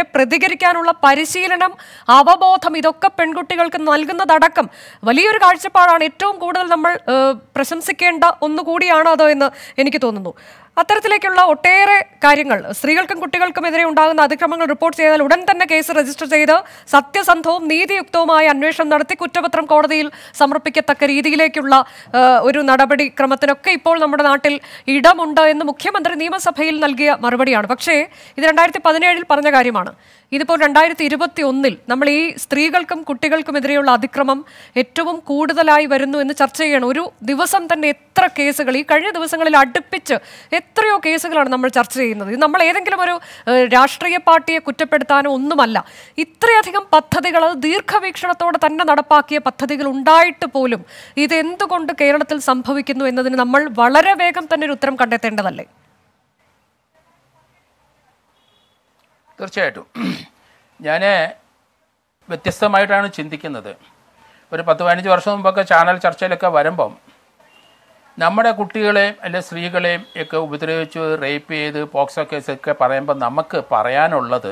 പ്രതികരിക്കാനുള്ള പരിശീലനം, അവബോധം, ഇതൊക്കെ പെൺകുട്ടികൾക്ക് നൽകുന്നതടക്കം വലിയൊരു കാഴ്ചപ്പാടാണ്. ഏറ്റവും കൂടുതൽ നമ്മൾ പ്രശംസിക്കേണ്ട ഒന്നുകൂടിയാണ് അത് എന്ന് എനിക്ക് തോന്നുന്നു. അത്തരത്തിലേക്കുള്ള ഒട്ടേറെ കാര്യങ്ങൾ, സ്ത്രീകൾക്കും കുട്ടികൾക്കുമെതിരെ ഉണ്ടാകുന്ന അതിക്രമങ്ങൾ റിപ്പോർട്ട് ചെയ്താൽ ഉടൻ തന്നെ കേസ് രജിസ്റ്റർ ചെയ്ത് സത്യസന്ധവും നീതിയുക്തവുമായ അന്വേഷണം നടത്തി കുറ്റപത്രം കോടതിയിൽ സമർപ്പിക്കത്തക്ക രീതിയിലേക്കുള്ള ഒരു നടപടിക്രമത്തിനൊക്കെ ഇപ്പോൾ നമ്മുടെ നാട്ടിൽ ഇടമുണ്ട് എന്ന് മുഖ്യമന്ത്രി നിയമസഭയിൽ നൽകിയ മറുപടിയാണ്. പക്ഷേ ഇത് രണ്ടായിരത്തി പതിനേഴിൽ പറഞ്ഞ കാര്യമാണ്. ഇതിപ്പോൾ രണ്ടായിരത്തി ഇരുപത്തി ഒന്നിൽ നമ്മൾ ഈ സ്ത്രീകൾക്കും കുട്ടികൾക്കുമെതിരെയുള്ള അതിക്രമം ഏറ്റവും കൂടുതലായി വരുന്നു എന്ന് ചർച്ച ചെയ്യണം. ഒരു ദിവസം തന്നെ എത്ര കേസുകൾ, ഈ കഴിഞ്ഞ ദിവസങ്ങളിൽ അടുപ്പിച്ച് എത്രയോ കേസുകളാണ് നമ്മൾ ചർച്ച ചെയ്യുന്നത്. ഇത് നമ്മൾ ഏതെങ്കിലും ഒരു രാഷ്ട്രീയ പാർട്ടിയെ കുറ്റപ്പെടുത്താനോ ഒന്നുമല്ല. ഇത്രയധികം പദ്ധതികൾ, അത് ദീർഘവീക്ഷണത്തോടെ തന്നെ നടപ്പാക്കിയ പദ്ധതികൾ ഉണ്ടായിട്ട് പോലും ഇത് എന്തുകൊണ്ട് കേരളത്തിൽ സംഭവിക്കുന്നു എന്നതിന് നമ്മൾ വളരെ വേഗം തന്നെ ഒരു ഉത്തരം കണ്ടെത്തേണ്ടതല്ലേ? തീർച്ചയായിട്ടും ഞാൻ വ്യത്യസ്തമായിട്ടാണ് ചിന്തിക്കുന്നത്. ഒരു പത്ത് പതിനഞ്ച് വർഷം മുമ്പൊക്കെ ചാനൽ ചർച്ചയിലൊക്കെ വരുമ്പം നമ്മുടെ കുട്ടികളെയും അല്ലെ സ്ത്രീകളെയും ഒക്കെ ഉപദ്രവിച്ച് റേപ്പ് ചെയ്ത് പോക്സോ കേസൊക്കെ പറയുമ്പോൾ നമുക്ക് പറയാനുള്ളത്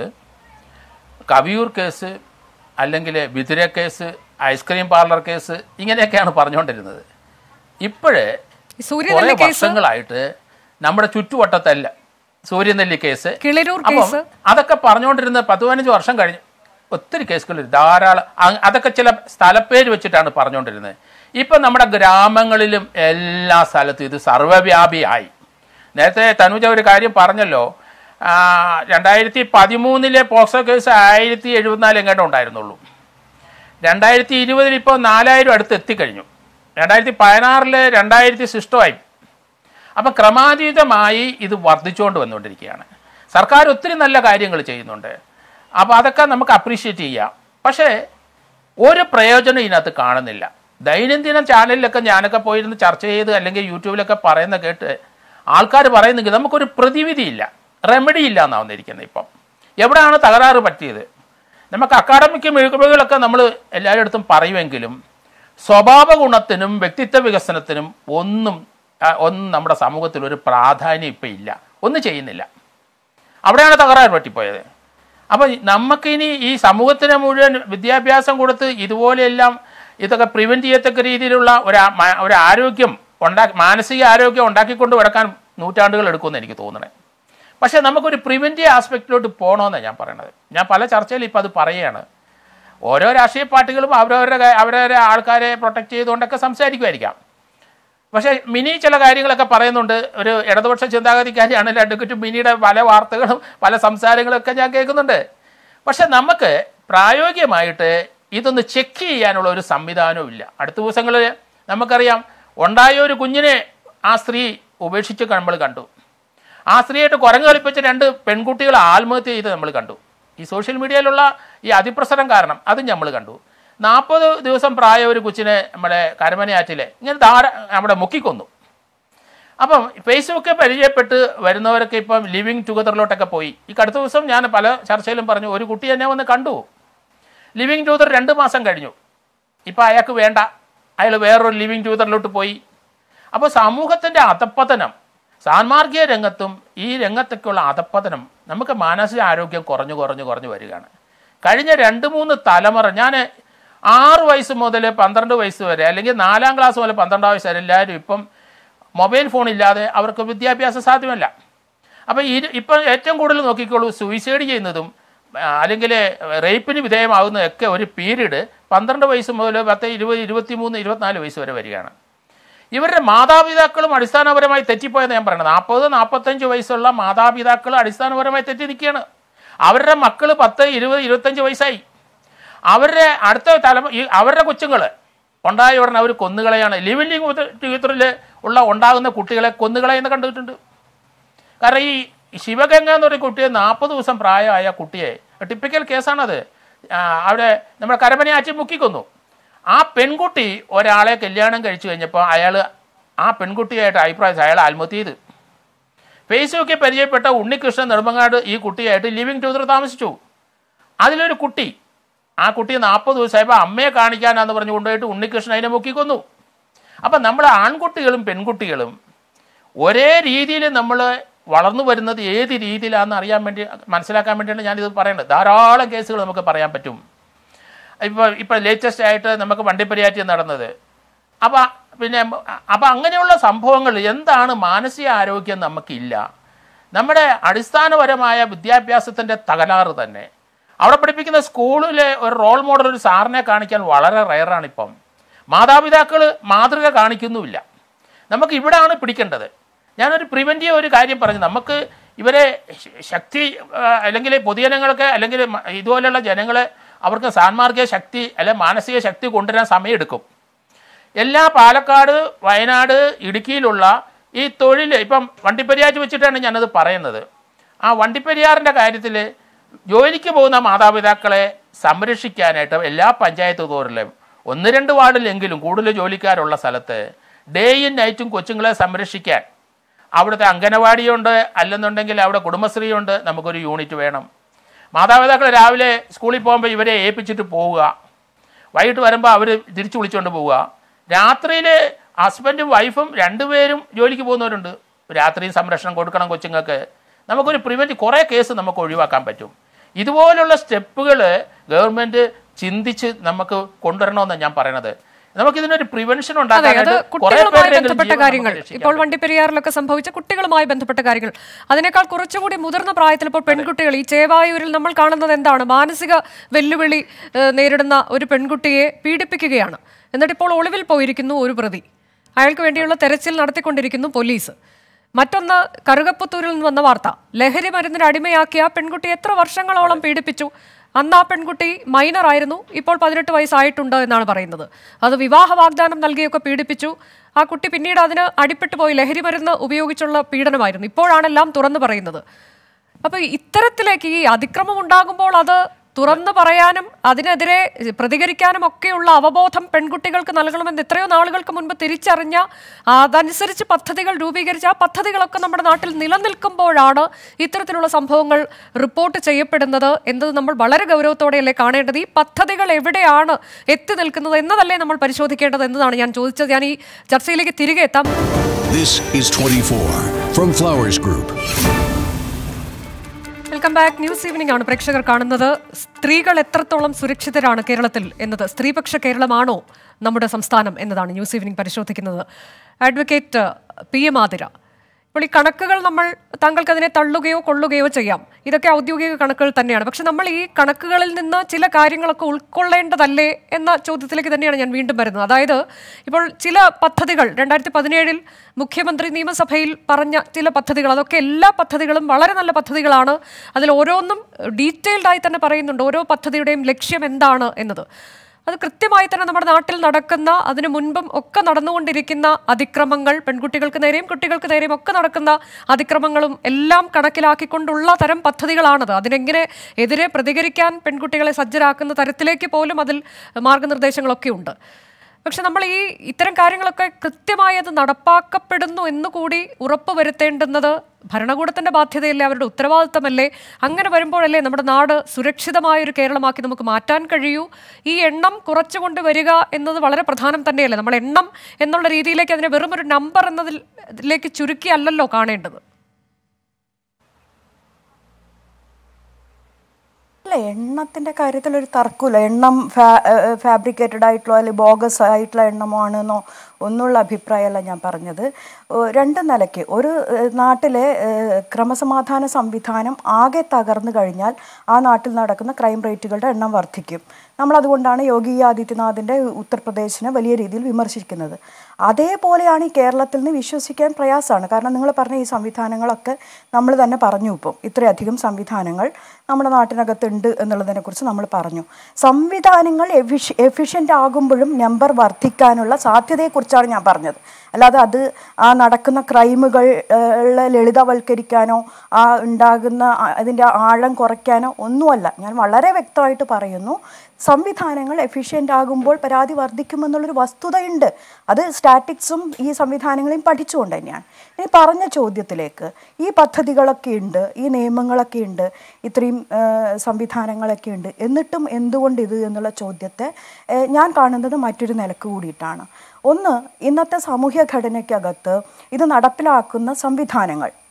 കവിയൂർ കേസ്, അല്ലെങ്കിൽ Bidura case, ice cream parlour case, ഇങ്ങനെയൊക്കെയാണ് പറഞ്ഞുകൊണ്ടിരുന്നത്. ഇപ്പോഴേ കുറേ വർഷങ്ങളായിട്ട് നമ്മുടെ ചുറ്റുവട്ടത്തല്ല സൂര്യനെല്ലി കേസ്, അപ്പം അതൊക്കെ പറഞ്ഞുകൊണ്ടിരുന്ന പത്ത് പതിനഞ്ച് വർഷം കഴിഞ്ഞ് ഒത്തിരി കേസുകൾ ധാരാളം, അതൊക്കെ ചില സ്ഥലപ്പേര് വെച്ചിട്ടാണ് പറഞ്ഞുകൊണ്ടിരുന്നത്. ഇപ്പം നമ്മുടെ ഗ്രാമങ്ങളിലും എല്ലാ സ്ഥലത്തും ഇത് സർവ്വവ്യാപിയായി. നേരത്തെ തനുജ ഒരു കാര്യം പറഞ്ഞല്ലോ, രണ്ടായിരത്തി പതിമൂന്നിലെ പോക്സോ കേസ് ആയിരത്തി എഴുപത്തിനാല് എങ്ങാണ്ട് ഉണ്ടായിരുന്നുള്ളൂ. രണ്ടായിരത്തി ഇരുപതിൽ ഇപ്പോൾ നാലായിരം അടുത്ത് എത്തിക്കഴിഞ്ഞു. രണ്ടായിരത്തി പതിനാറില് രണ്ടായിരത്തി ശിഷ്ടമായി. അപ്പം ക്രമാതീതമായി ഇത് വർദ്ധിച്ചുകൊണ്ട് വന്നുകൊണ്ടിരിക്കുകയാണ്. സർക്കാർ ഒത്തിരി നല്ല കാര്യങ്ങൾ ചെയ്യുന്നുണ്ട്, അപ്പോൾ അതൊക്കെ നമുക്ക് അപ്രീഷിയേറ്റ് ചെയ്യാം. പക്ഷേ ഒരു പ്രയോജനം ഇതിനകത്ത് കാണുന്നില്ല. ദൈനംദിന ചാനലിലൊക്കെ ഞാനൊക്കെ പോയിരുന്ന് ചർച്ച ചെയ്ത് അല്ലെങ്കിൽ യൂട്യൂബിലൊക്കെ പറയുന്ന കേട്ട് ആൾക്കാർ പറയുന്നെങ്കിൽ നമുക്കൊരു പ്രതിവിധിയില്ല, റെമഡി ഇല്ല എന്നാണ് വന്നിരിക്കുന്നത്. ഇപ്പം എവിടെയാണ് തകരാറ് പറ്റിയത്? നമുക്ക് അക്കാഡമിക് മികവുകളൊക്കെ നമ്മൾ എല്ലാവരുടെ അടുത്തും പറയുമെങ്കിലും സ്വഭാവ ഗുണത്തിനും വ്യക്തിത്വ വികസനത്തിനും ഒന്നും ഒന്നും നമ്മുടെ സമൂഹത്തിൽ ഒരു പ്രാധാന്യം ഇപ്പം ഇല്ല, ഒന്നും ചെയ്യുന്നില്ല. അവിടെയാണ് തകരാറ് പറ്റിപ്പോയത്. അപ്പം നമുക്കിനി ഈ സമൂഹത്തിന് മുഴുവൻ വിദ്യാഭ്യാസം കൊടുത്ത് ഇതുപോലെയെല്ലാം ഇതൊക്കെ പ്രിവെൻറ്റ് ചെയ്യത്തക്ക രീതിയിലുള്ള ഒരു ഒരു ആരോഗ്യം ഉണ്ടാക്കി, മാനസിക ആരോഗ്യം ഉണ്ടാക്കിക്കൊണ്ട് കിടക്കാൻ നൂറ്റാണ്ടുകൾ എടുക്കുമെന്ന് എനിക്ക് തോന്നണേ. പക്ഷേ നമുക്കൊരു പ്രിവെൻറ്റീവ് ആസ്പെക്റ്റിലോട്ട് പോകണമെന്നാണ് ഞാൻ പറയണത്. ഞാൻ പല ചർച്ചയിലും ഇപ്പം അത് പറയുകയാണ്. ഓരോ രാഷ്ട്രീയ പാർട്ടികളും അവരവരുടെ അവരവരെ ആൾക്കാരെ പ്രൊട്ടക്റ്റ് ചെയ്തുകൊണ്ടൊക്കെ സംസാരിക്കുമായിരിക്കാം. പക്ഷേ മിനി ചില കാര്യങ്ങളൊക്കെ പറയുന്നുണ്ട്. ഒരു ഇടതുപക്ഷ ചിന്താഗതിക്കാരിയാണെങ്കിൽ അഡ്വക്കേറ്റ് മിനിയുടെ പല വാർത്തകളും പല സംസാരങ്ങളൊക്കെ ഞാൻ കേൾക്കുന്നുണ്ട്. പക്ഷെ നമുക്ക് പ്രായോഗികമായിട്ട് ഇതൊന്ന് ചെക്ക് ചെയ്യാനുള്ള ഒരു സംവിധാനവും ഇല്ല. അടുത്ത ദിവസങ്ങളിൽ നമുക്കറിയാം, ഉണ്ടായ ഒരു കുഞ്ഞിനെ ആ സ്ത്രീ ഉപേക്ഷിച്ച് നമ്മൾ കണ്ടു. ആ സ്ത്രീയായിട്ട് കുരങ്ങ് കളിപ്പിച്ച രണ്ട് പെൺകുട്ടികൾ ആത്മഹത്യ ചെയ്ത് നമ്മൾ കണ്ടു. ഈ സോഷ്യൽ മീഡിയയിലുള്ള ഈ അതിപ്രസരം കാരണം അതും നമ്മൾ കണ്ടു. നാൽപ്പത് ദിവസം പ്രായ ഒരു കൊച്ചിനെ നമ്മുടെ കരമനയാറ്റിൽ ഇങ്ങനെ ധാര നമ്മുടെ മുക്കിക്കൊന്നു. അപ്പം ഫേസ്ബുക്ക് പരിചയപ്പെട്ട് വരുന്നവരൊക്കെ ഇപ്പം ലിവിങ് ടുഗദറിലോട്ടൊക്കെ പോയി. ഈ അടുത്ത ദിവസം ഞാൻ പല ചർച്ചയിലും പറഞ്ഞു, ഒരു കുട്ടി എന്നെ വന്ന് കണ്ടു. ലിവിങ് ടുഗദർ രണ്ട് മാസം കഴിഞ്ഞു. ഇപ്പം അയാൾക്ക് വേണ്ട, അയാൾ വേറൊരു ലിവിങ് ടുഗദറിലോട്ട് പോയി. അപ്പോൾ സമൂഹത്തിൻ്റെ അധപ്പതനം, സാൻമാർഗിക രംഗത്തും ഈ രംഗത്തൊക്കെയുള്ള അധപ്പതനം, നമുക്ക് മാനസിക ആരോഗ്യം കുറഞ്ഞു കുറഞ്ഞു കുറഞ്ഞു വരികയാണ്. കഴിഞ്ഞ രണ്ട് മൂന്ന് തലമുറ, ഞാൻ ആറ് വയസ്സ് മുതൽ പന്ത്രണ്ട് വയസ്സ് വരെ, അല്ലെങ്കിൽ നാലാം ക്ലാസ് മുതൽ പന്ത്രണ്ടാം വയസ്സ് വരെ എല്ലാവരും ഇപ്പം മൊബൈൽ ഫോൺ ഇല്ലാതെ അവർക്ക് വിദ്യാഭ്യാസം സാധ്യമല്ല. അപ്പോൾ ഈ ഇപ്പം ഏറ്റവും കൂടുതൽ നോക്കിക്കോളൂ, സൂയിസൈഡ് ചെയ്യുന്നതും അല്ലെങ്കിൽ റേപ്പിന് വിധേയമാകുന്നതൊക്കെ ഒരു പീരീഡ് പന്ത്രണ്ട് വയസ്സ് മുതൽ പത്ത് ഇരുപത് ഇരുപത്തി മൂന്ന് ഇരുപത്തിനാല് വയസ്സ് വരെ വരികയാണ്. ഇവരുടെ മാതാപിതാക്കളും അടിസ്ഥാനപരമായി തെറ്റിപ്പോയെന്ന് ഞാൻ പറയുന്നത്. നാൽപ്പത് നാൽപ്പത്തഞ്ച് വയസ്സുള്ള മാതാപിതാക്കൾ അടിസ്ഥാനപരമായി തെറ്റി നിൽക്കുകയാണ്. അവരുടെ മക്കൾ പത്ത് ഇരുപത് ഇരുപത്തഞ്ച് വയസ്സായി. അവരുടെ അടുത്ത തലമുറ, ഈ അവരുടെ കൊച്ചുങ്ങൾ ഉണ്ടായ ഉടനെ അവർ കൊന്നുകളയാണ്. ലിവിങ് ടുഗദറിൽ ഉള്ള ഉണ്ടാകുന്ന കുട്ടികളെ കൊന്നുകളയെന്ന് കണ്ടിട്ടുണ്ട്. കാരണം ഈ ശിവഗംഗ എന്ന് പറയുന്ന കുട്ടിയെ നാൽപ്പത് ദിവസം പ്രായമായ കുട്ടിയെ, ടിപ്പിക്കൽ കേസാണത്, അവിടെ നമ്മുടെ കരമനയാറ്റി മുക്കിക്കൊന്നു. ആ പെൺകുട്ടി ഒരാളെ കല്യാണം കഴിച്ചു കഴിഞ്ഞപ്പോൾ അയാൾ ആ പെൺകുട്ടിയായിട്ട് അഭിപ്രായം അയാൾ ആത്മഹത്യ ചെയ്ത്. ഫേസ്ബുക്കിൽ പരിചയപ്പെട്ട ഉണ്ണികൃഷ്ണൻ നെടുമങ്ങാട് ഈ കുട്ടിയായിട്ട് ലിവിങ് ടുഗദർ താമസിച്ചു. അതിലൊരു കുട്ടി, ആ കുട്ടി നാൽപ്പത് ദിവസമായപ്പോൾ അമ്മയെ കാണിക്കാനാന്ന് പറഞ്ഞു കൊണ്ടുപോയിട്ട് ഉണ്ണികൃഷ്ണൻ അതിനെ മുക്കിക്കൊന്നു. അപ്പം നമ്മൾ ആൺകുട്ടികളും പെൺകുട്ടികളും ഒരേ രീതിയിൽ നമ്മൾ വളർന്നു വരുന്നത് ഏത് രീതിയിലാണെന്ന് അറിയാൻ വേണ്ടി മനസ്സിലാക്കാൻ വേണ്ടിയാണ് ഞാനിത് പറയുന്നത്. ധാരാളം കേസുകൾ നമുക്ക് പറയാൻ പറ്റും. ഇപ്പോൾ ഇപ്പോൾ ലേറ്റസ്റ്റ് ആയിട്ട് നമുക്ക് വണ്ടിപ്പെരിയാറ്റിൽ നടന്നത്. അപ്പോൾ പിന്നെ അപ്പോൾ അങ്ങനെയുള്ള സംഭവങ്ങൾ എന്താണ് മാനസിക ആരോഗ്യം നമുക്കില്ല. നമ്മുടെ അടിസ്ഥാനപരമായ വിദ്യാഭ്യാസത്തിൻ്റെ തകരാറ് തന്നെ. അവിടെ പഠിപ്പിക്കുന്ന സ്കൂളിലെ ഒരു റോൾ മോഡൽ ഒരു സാറിനെ കാണിക്കാൻ വളരെ റയറാണിപ്പം. മാതാപിതാക്കൾ മാതൃക കാണിക്കുന്നുമില്ല. നമുക്ക് ഇവിടെയാണ് പിടിക്കേണ്ടത്. ഞാനൊരു പ്രിവെൻറ്റീവ് ഒരു കാര്യം പറഞ്ഞു. നമുക്ക് ഇവരെ ശക്തി അല്ലെങ്കിൽ പൊതുജനങ്ങൾക്ക് അല്ലെങ്കിൽ ഇതുപോലെയുള്ള ജനങ്ങളെ അവർക്ക് സാൻമാർഗിക ശക്തി അല്ലെങ്കിൽ മാനസിക ശക്തി കൊണ്ടുവരാൻ സമയമെടുക്കും. എല്ലാ പാലക്കാട്, വയനാട്, ഇടുക്കിയിലുള്ള ഈ തൊഴിൽ ഇപ്പം വണ്ടിപ്പെരിയാറ്റ് വെച്ചിട്ടാണ് ഞാനത് പറയുന്നത്. ആ വണ്ടിപ്പെരിയാറിൻ്റെ കാര്യത്തിൽ ജോലിക്ക് പോകുന്ന മാതാപിതാക്കളെ സംരക്ഷിക്കാനായിട്ട് എല്ലാ പഞ്ചായത്ത് തോറിലും ഒന്ന് രണ്ട് വാർഡിലെങ്കിലും കൂടുതൽ ജോലിക്കാരുള്ള സ്ഥലത്ത് ഡേയും നൈറ്റും കൊച്ചുങ്ങളെ സംരക്ഷിക്കാൻ അവിടുത്തെ അംഗനവാടിയുണ്ട്, അല്ലെന്നുണ്ടെങ്കിൽ അവിടെ കുടുംബശ്രീയുണ്ട്. നമുക്കൊരു യൂണിറ്റ് വേണം. മാതാപിതാക്കൾ രാവിലെ സ്കൂളിൽ പോകുമ്പോൾ ഇവരെ ഏൽപ്പിച്ചിട്ട് പോവുക, വൈകിട്ട് വരുമ്പോൾ അവർ തിരിച്ചു വിളിച്ചുകൊണ്ട് പോവുക. രാത്രിയിൽ ഹസ്ബൻഡും വൈഫും രണ്ടുപേരും ജോലിക്ക് പോകുന്നവരുണ്ട്. രാത്രിയും സംരക്ഷണം കൊടുക്കണം കൊച്ചുങ്ങൾക്ക്. നമുക്കൊരു പ്രിവെൻറ്റ് കുറേ കേസ് നമുക്ക് ഒഴിവാക്കാൻ പറ്റും. ഇതുപോലുള്ള സ്റ്റെപ്പുകൾ ഗവൺമെൻറ് ചിന്തിച്ച് നമുക്ക് കൊണ്ടുവരണമെന്നാണ് ഞാൻ പറയണത്. നമുക്കിതിനൊരു പ്രിവെൻഷൻ ഉണ്ടാക്കാനായിട്ട് കുട്ടികളുമായി ബന്ധപ്പെട്ട കാര്യങ്ങൾ, ഇപ്പോൾ വണ്ടിപ്പെരിയാറിലൊക്കെ സംഭവിച്ച കുട്ടികളുമായി ബന്ധപ്പെട്ട കാര്യങ്ങൾ, അതിനേക്കാൾ കുറച്ചുകൂടി മുതിർന്ന പ്രായത്തിൽ ഇപ്പോൾ പെൺകുട്ടികൾ ഈ ചേവായൂരിൽ നമ്മൾ കാണുന്നത് എന്താണ്? മാനസിക വെല്ലുവിളി നേരിടുന്ന ഒരു പെൺകുട്ടിയെ പീഡിപ്പിക്കുകയാണ്. എന്നിട്ട് ഇപ്പോൾ ഒളിവിൽ പോയിരിക്കുന്നു ഒരു പ്രതി. അയാൾക്ക് വേണ്ടിയുള്ള തെരച്ചിൽ നടത്തിക്കൊണ്ടിരിക്കുന്നു പോലീസ്. മറ്റൊന്ന്, കറുകപ്പുത്തൂരിൽ നിന്ന് വന്ന വാർത്ത, ലഹരി മരുന്നിന് അടിമയാക്കിയ ആ പെൺകുട്ടി എത്ര വർഷങ്ങളോളം പീഡിപ്പിച്ചു. അന്ന് ആ പെൺകുട്ടി മൈനർ ആയിരുന്നു, ഇപ്പോൾ പതിനെട്ട് വയസ്സായിട്ടുണ്ട് എന്നാണ് പറയുന്നത്. അത് വിവാഹ വാഗ്ദാനം നൽകിയൊക്കെ പീഡിപ്പിച്ചു. ആ കുട്ടി പിന്നീട് അതിന് അടിപ്പെട്ടു പോയി. ലഹരി മരുന്ന് ഉപയോഗിച്ചുള്ള പീഡനമായിരുന്നു. ഇപ്പോഴാണെല്ലാം തുറന്നു പറയുന്നത്. അപ്പോൾ ഇത്തരത്തിലേക്ക് ഈ അതിക്രമം ഉണ്ടാകുമ്പോൾ അത് തുറന്നു പറയാനും അതിനെതിരെ പ്രതികരിക്കാനും ഒക്കെയുള്ള അവബോധം പെൺകുട്ടികൾക്ക് നൽകണമെന്ന് എത്രയോ നാളുകൾക്ക് മുൻപ് തിരിച്ചറിഞ്ഞ അതനുസരിച്ച് പദ്ധതികൾ രൂപീകരിച്ച ആ പദ്ധതികളൊക്കെ നമ്മുടെ നാട്ടിൽ നിലനിൽക്കുമ്പോഴാണ് ഇത്തരത്തിലുള്ള സംഭവങ്ങൾ റിപ്പോർട്ട് ചെയ്യപ്പെടുന്നത് എന്നത് നമ്മൾ വളരെ ഗൗരവത്തോടെയല്ലേ കാണേണ്ടത്. ഈ പദ്ധതികൾ എവിടെയാണ് എത്തി നിൽക്കുന്നത് എന്നതല്ലേ നമ്മൾ പരിശോധിക്കേണ്ടത് എന്നതാണ് ഞാൻ ചോദിച്ചത്. ഞാൻ ഈ ചർച്ചയിലേക്ക് തിരികെ എത്താം. Welcome back. ന്യൂസ് ഈവനിംഗ് ആണ് പ്രേക്ഷകർ കാണുന്നത്. സ്ത്രീകൾ എത്രത്തോളം സുരക്ഷിതരാണ് കേരളത്തിൽ എന്നത്, സ്ത്രീപക്ഷ കേരളമാണോ നമ്മുടെ സംസ്ഥാനം എന്നതാണ് ന്യൂസ് ഈവനിംഗ് പരിശോധിക്കുന്നത്. അഡ്വക്കേറ്റ് പി എം ആതിര, ഇപ്പോൾ ഈ കണക്കുകൾ നമ്മൾ താങ്കൾക്ക് അതിനെ തള്ളുകയോ കൊള്ളുകയോ ചെയ്യാം. ഇതൊക്കെ ഔദ്യോഗിക കണക്കുകൾ തന്നെയാണ്. പക്ഷെ നമ്മൾ ഈ കണക്കുകളിൽ നിന്ന് ചില കാര്യങ്ങളൊക്കെ ഉൾക്കൊള്ളേണ്ടതല്ലേ എന്ന ചോദ്യത്തിലേക്ക് തന്നെയാണ് ഞാൻ വീണ്ടും വരുന്നത്. അതായത് ഇപ്പോൾ ചില പദ്ധതികൾ രണ്ടായിരത്തി പതിനേഴിൽ മുഖ്യമന്ത്രി നിയമസഭയിൽ പറഞ്ഞ ചില പദ്ധതികൾ, അതൊക്കെ എല്ലാ പദ്ധതികളും വളരെ നല്ല പദ്ധതികളാണ്. അതിൽ ഓരോന്നും ഡീറ്റെയിൽഡായി തന്നെ പറയുന്നുണ്ട് ഓരോ പദ്ധതിയുടെയും ലക്ഷ്യം എന്താണ് എന്നത്. അത് കൃത്യമായി തന്നെ നമ്മുടെ നാട്ടിൽ നടക്കുന്ന, അതിനു മുൻപും ഒക്കെ നടന്നുകൊണ്ടിരിക്കുന്ന അതിക്രമങ്ങൾ, പെൺകുട്ടികൾക്ക് നേരെയും കുട്ടികൾക്ക് നേരെയും ഒക്കെ നടക്കുന്ന അതിക്രമങ്ങളും എല്ലാം കണക്കിലാക്കിക്കൊണ്ടുള്ള തരം പദ്ധതികളാണത്. അതിനെങ്ങനെ എതിരെ പ്രതികരിക്കാൻ പെൺകുട്ടികളെ സജ്ജരാക്കുന്ന തരത്തിലേക്ക് പോലും അതിൽ മാർഗനിർദ്ദേശങ്ങളൊക്കെ ഉണ്ട്. പക്ഷെ നമ്മൾ ഈ ഇത്തരം കാര്യങ്ങളൊക്കെ കൃത്യമായി അത് നടപ്പാക്കപ്പെടുന്നു എന്നുകൂടി ഉറപ്പ് വരുത്തേണ്ടുന്നത് ഭരണകൂടത്തിൻ്റെ ബാധ്യതയല്ലേ, അവരുടെ ഉത്തരവാദിത്തമല്ലേ? അങ്ങനെ വരുമ്പോഴല്ലേ നമ്മുടെ നാട് സുരക്ഷിതമായൊരു കേരളമാക്കി നമുക്ക് മാറ്റാൻ കഴിയൂ. ഈ എണ്ണം കുറച്ചുകൊണ്ട് വരിക എന്നത് വളരെ പ്രധാനം തന്നെയല്ലേ? നമ്മൾ എണ്ണം എന്നുള്ള രീതിയിലേക്ക് അതിനെ വെറും ഒരു നമ്പർ എന്നതിലേക്ക് ചുരുക്കിയല്ലല്ലോ കാണേണ്ടത്. അല്ല, എണ്ണത്തിൻ്റെ കാര്യത്തിൽ ഒരു തർക്കമില്ല. എണ്ണം ഫാ ഫാബ്രിക്കേറ്റഡ് ആയിട്ടുള്ള അല്ലെങ്കിൽ ബോഗസ് ആയിട്ടുള്ള എണ്ണമാണെന്നോ ഒന്നുള്ള അഭിപ്രായമല്ല ഞാൻ പറഞ്ഞത്. രണ്ട് നിലയ്ക്ക് ഒരു നാട്ടിലെ ക്രമസമാധാന സംവിധാനം ആകെ തകർന്നു കഴിഞ്ഞാൽ ആ നാട്ടിൽ നടക്കുന്ന ക്രൈം റേറ്റുകളുടെ എണ്ണം വർദ്ധിക്കും. നമ്മളതുകൊണ്ടാണ് യോഗി ആദിത്യനാഥിൻ്റെ ഉത്തർപ്രദേശിനെ വലിയ രീതിയിൽ വിമർശിക്കുന്നത്. അതേപോലെയാണ് ഈ കേരളത്തിൽ നിന്ന് വിശ്വസിക്കാൻ പ്രയാസമാണ്. കാരണം നിങ്ങൾ പറഞ്ഞ ഈ സംവിധാനങ്ങളൊക്കെ നമ്മൾ തന്നെ പറഞ്ഞു. ഇപ്പം ഇത്രയധികം സംവിധാനങ്ങൾ നമ്മുടെ നാട്ടിനകത്തുണ്ട് എന്നുള്ളതിനെക്കുറിച്ച് നമ്മൾ പറഞ്ഞു. സംവിധാനങ്ങൾ എഫിഷ് എഫിഷ്യൻ്റ് ആകുമ്പോഴും നമ്പർ വർദ്ധിക്കാനുള്ള സാധ്യതയെക്കുറിച്ചാണ് ഞാൻ പറഞ്ഞത്. അല്ലാതെ അത് ആ നടക്കുന്ന ക്രൈമുകൾ ലളിതവൽക്കരിക്കാനോ ആ ഉണ്ടാകുന്ന അതിൻ്റെ ആഴം കുറയ്ക്കാനോ ഒന്നുമല്ല. ഞാൻ വളരെ വ്യക്തമായിട്ട് പറയുന്നു, സംവിധാനങ്ങൾ എഫിഷ്യൻ്റ് ആകുമ്പോൾ പരാതി വർദ്ധിക്കുമെന്നുള്ളൊരു വസ്തുതയുണ്ട്. അത് സ്റ്റാറ്റിക്സും ഈ സംവിധാനങ്ങളെയും പഠിച്ചുകൊണ്ട് തന്നെയാണ്. ഇനി പറഞ്ഞ ചോദ്യത്തിലേക്ക്, ഈ പദ്ധതികളൊക്കെ ഉണ്ട്, ഈ നിയമങ്ങളൊക്കെ ഉണ്ട്, ഇത്രയും സംവിധാനങ്ങളൊക്കെ ഉണ്ട്, എന്നിട്ടും എന്തുകൊണ്ട് ഇത് എന്നുള്ള ചോദ്യത്തെ ഞാൻ കാണുന്നത് മറ്റൊരു നിലക്ക് കൂടിയിട്ടാണ്. ഒന്ന്, ഇന്നത്തെ സാമൂഹ്യ ഘടനയ്ക്കകത്ത് ഇത് നടപ്പിലാക്കുന്ന സംവിധാനങ്ങൾ,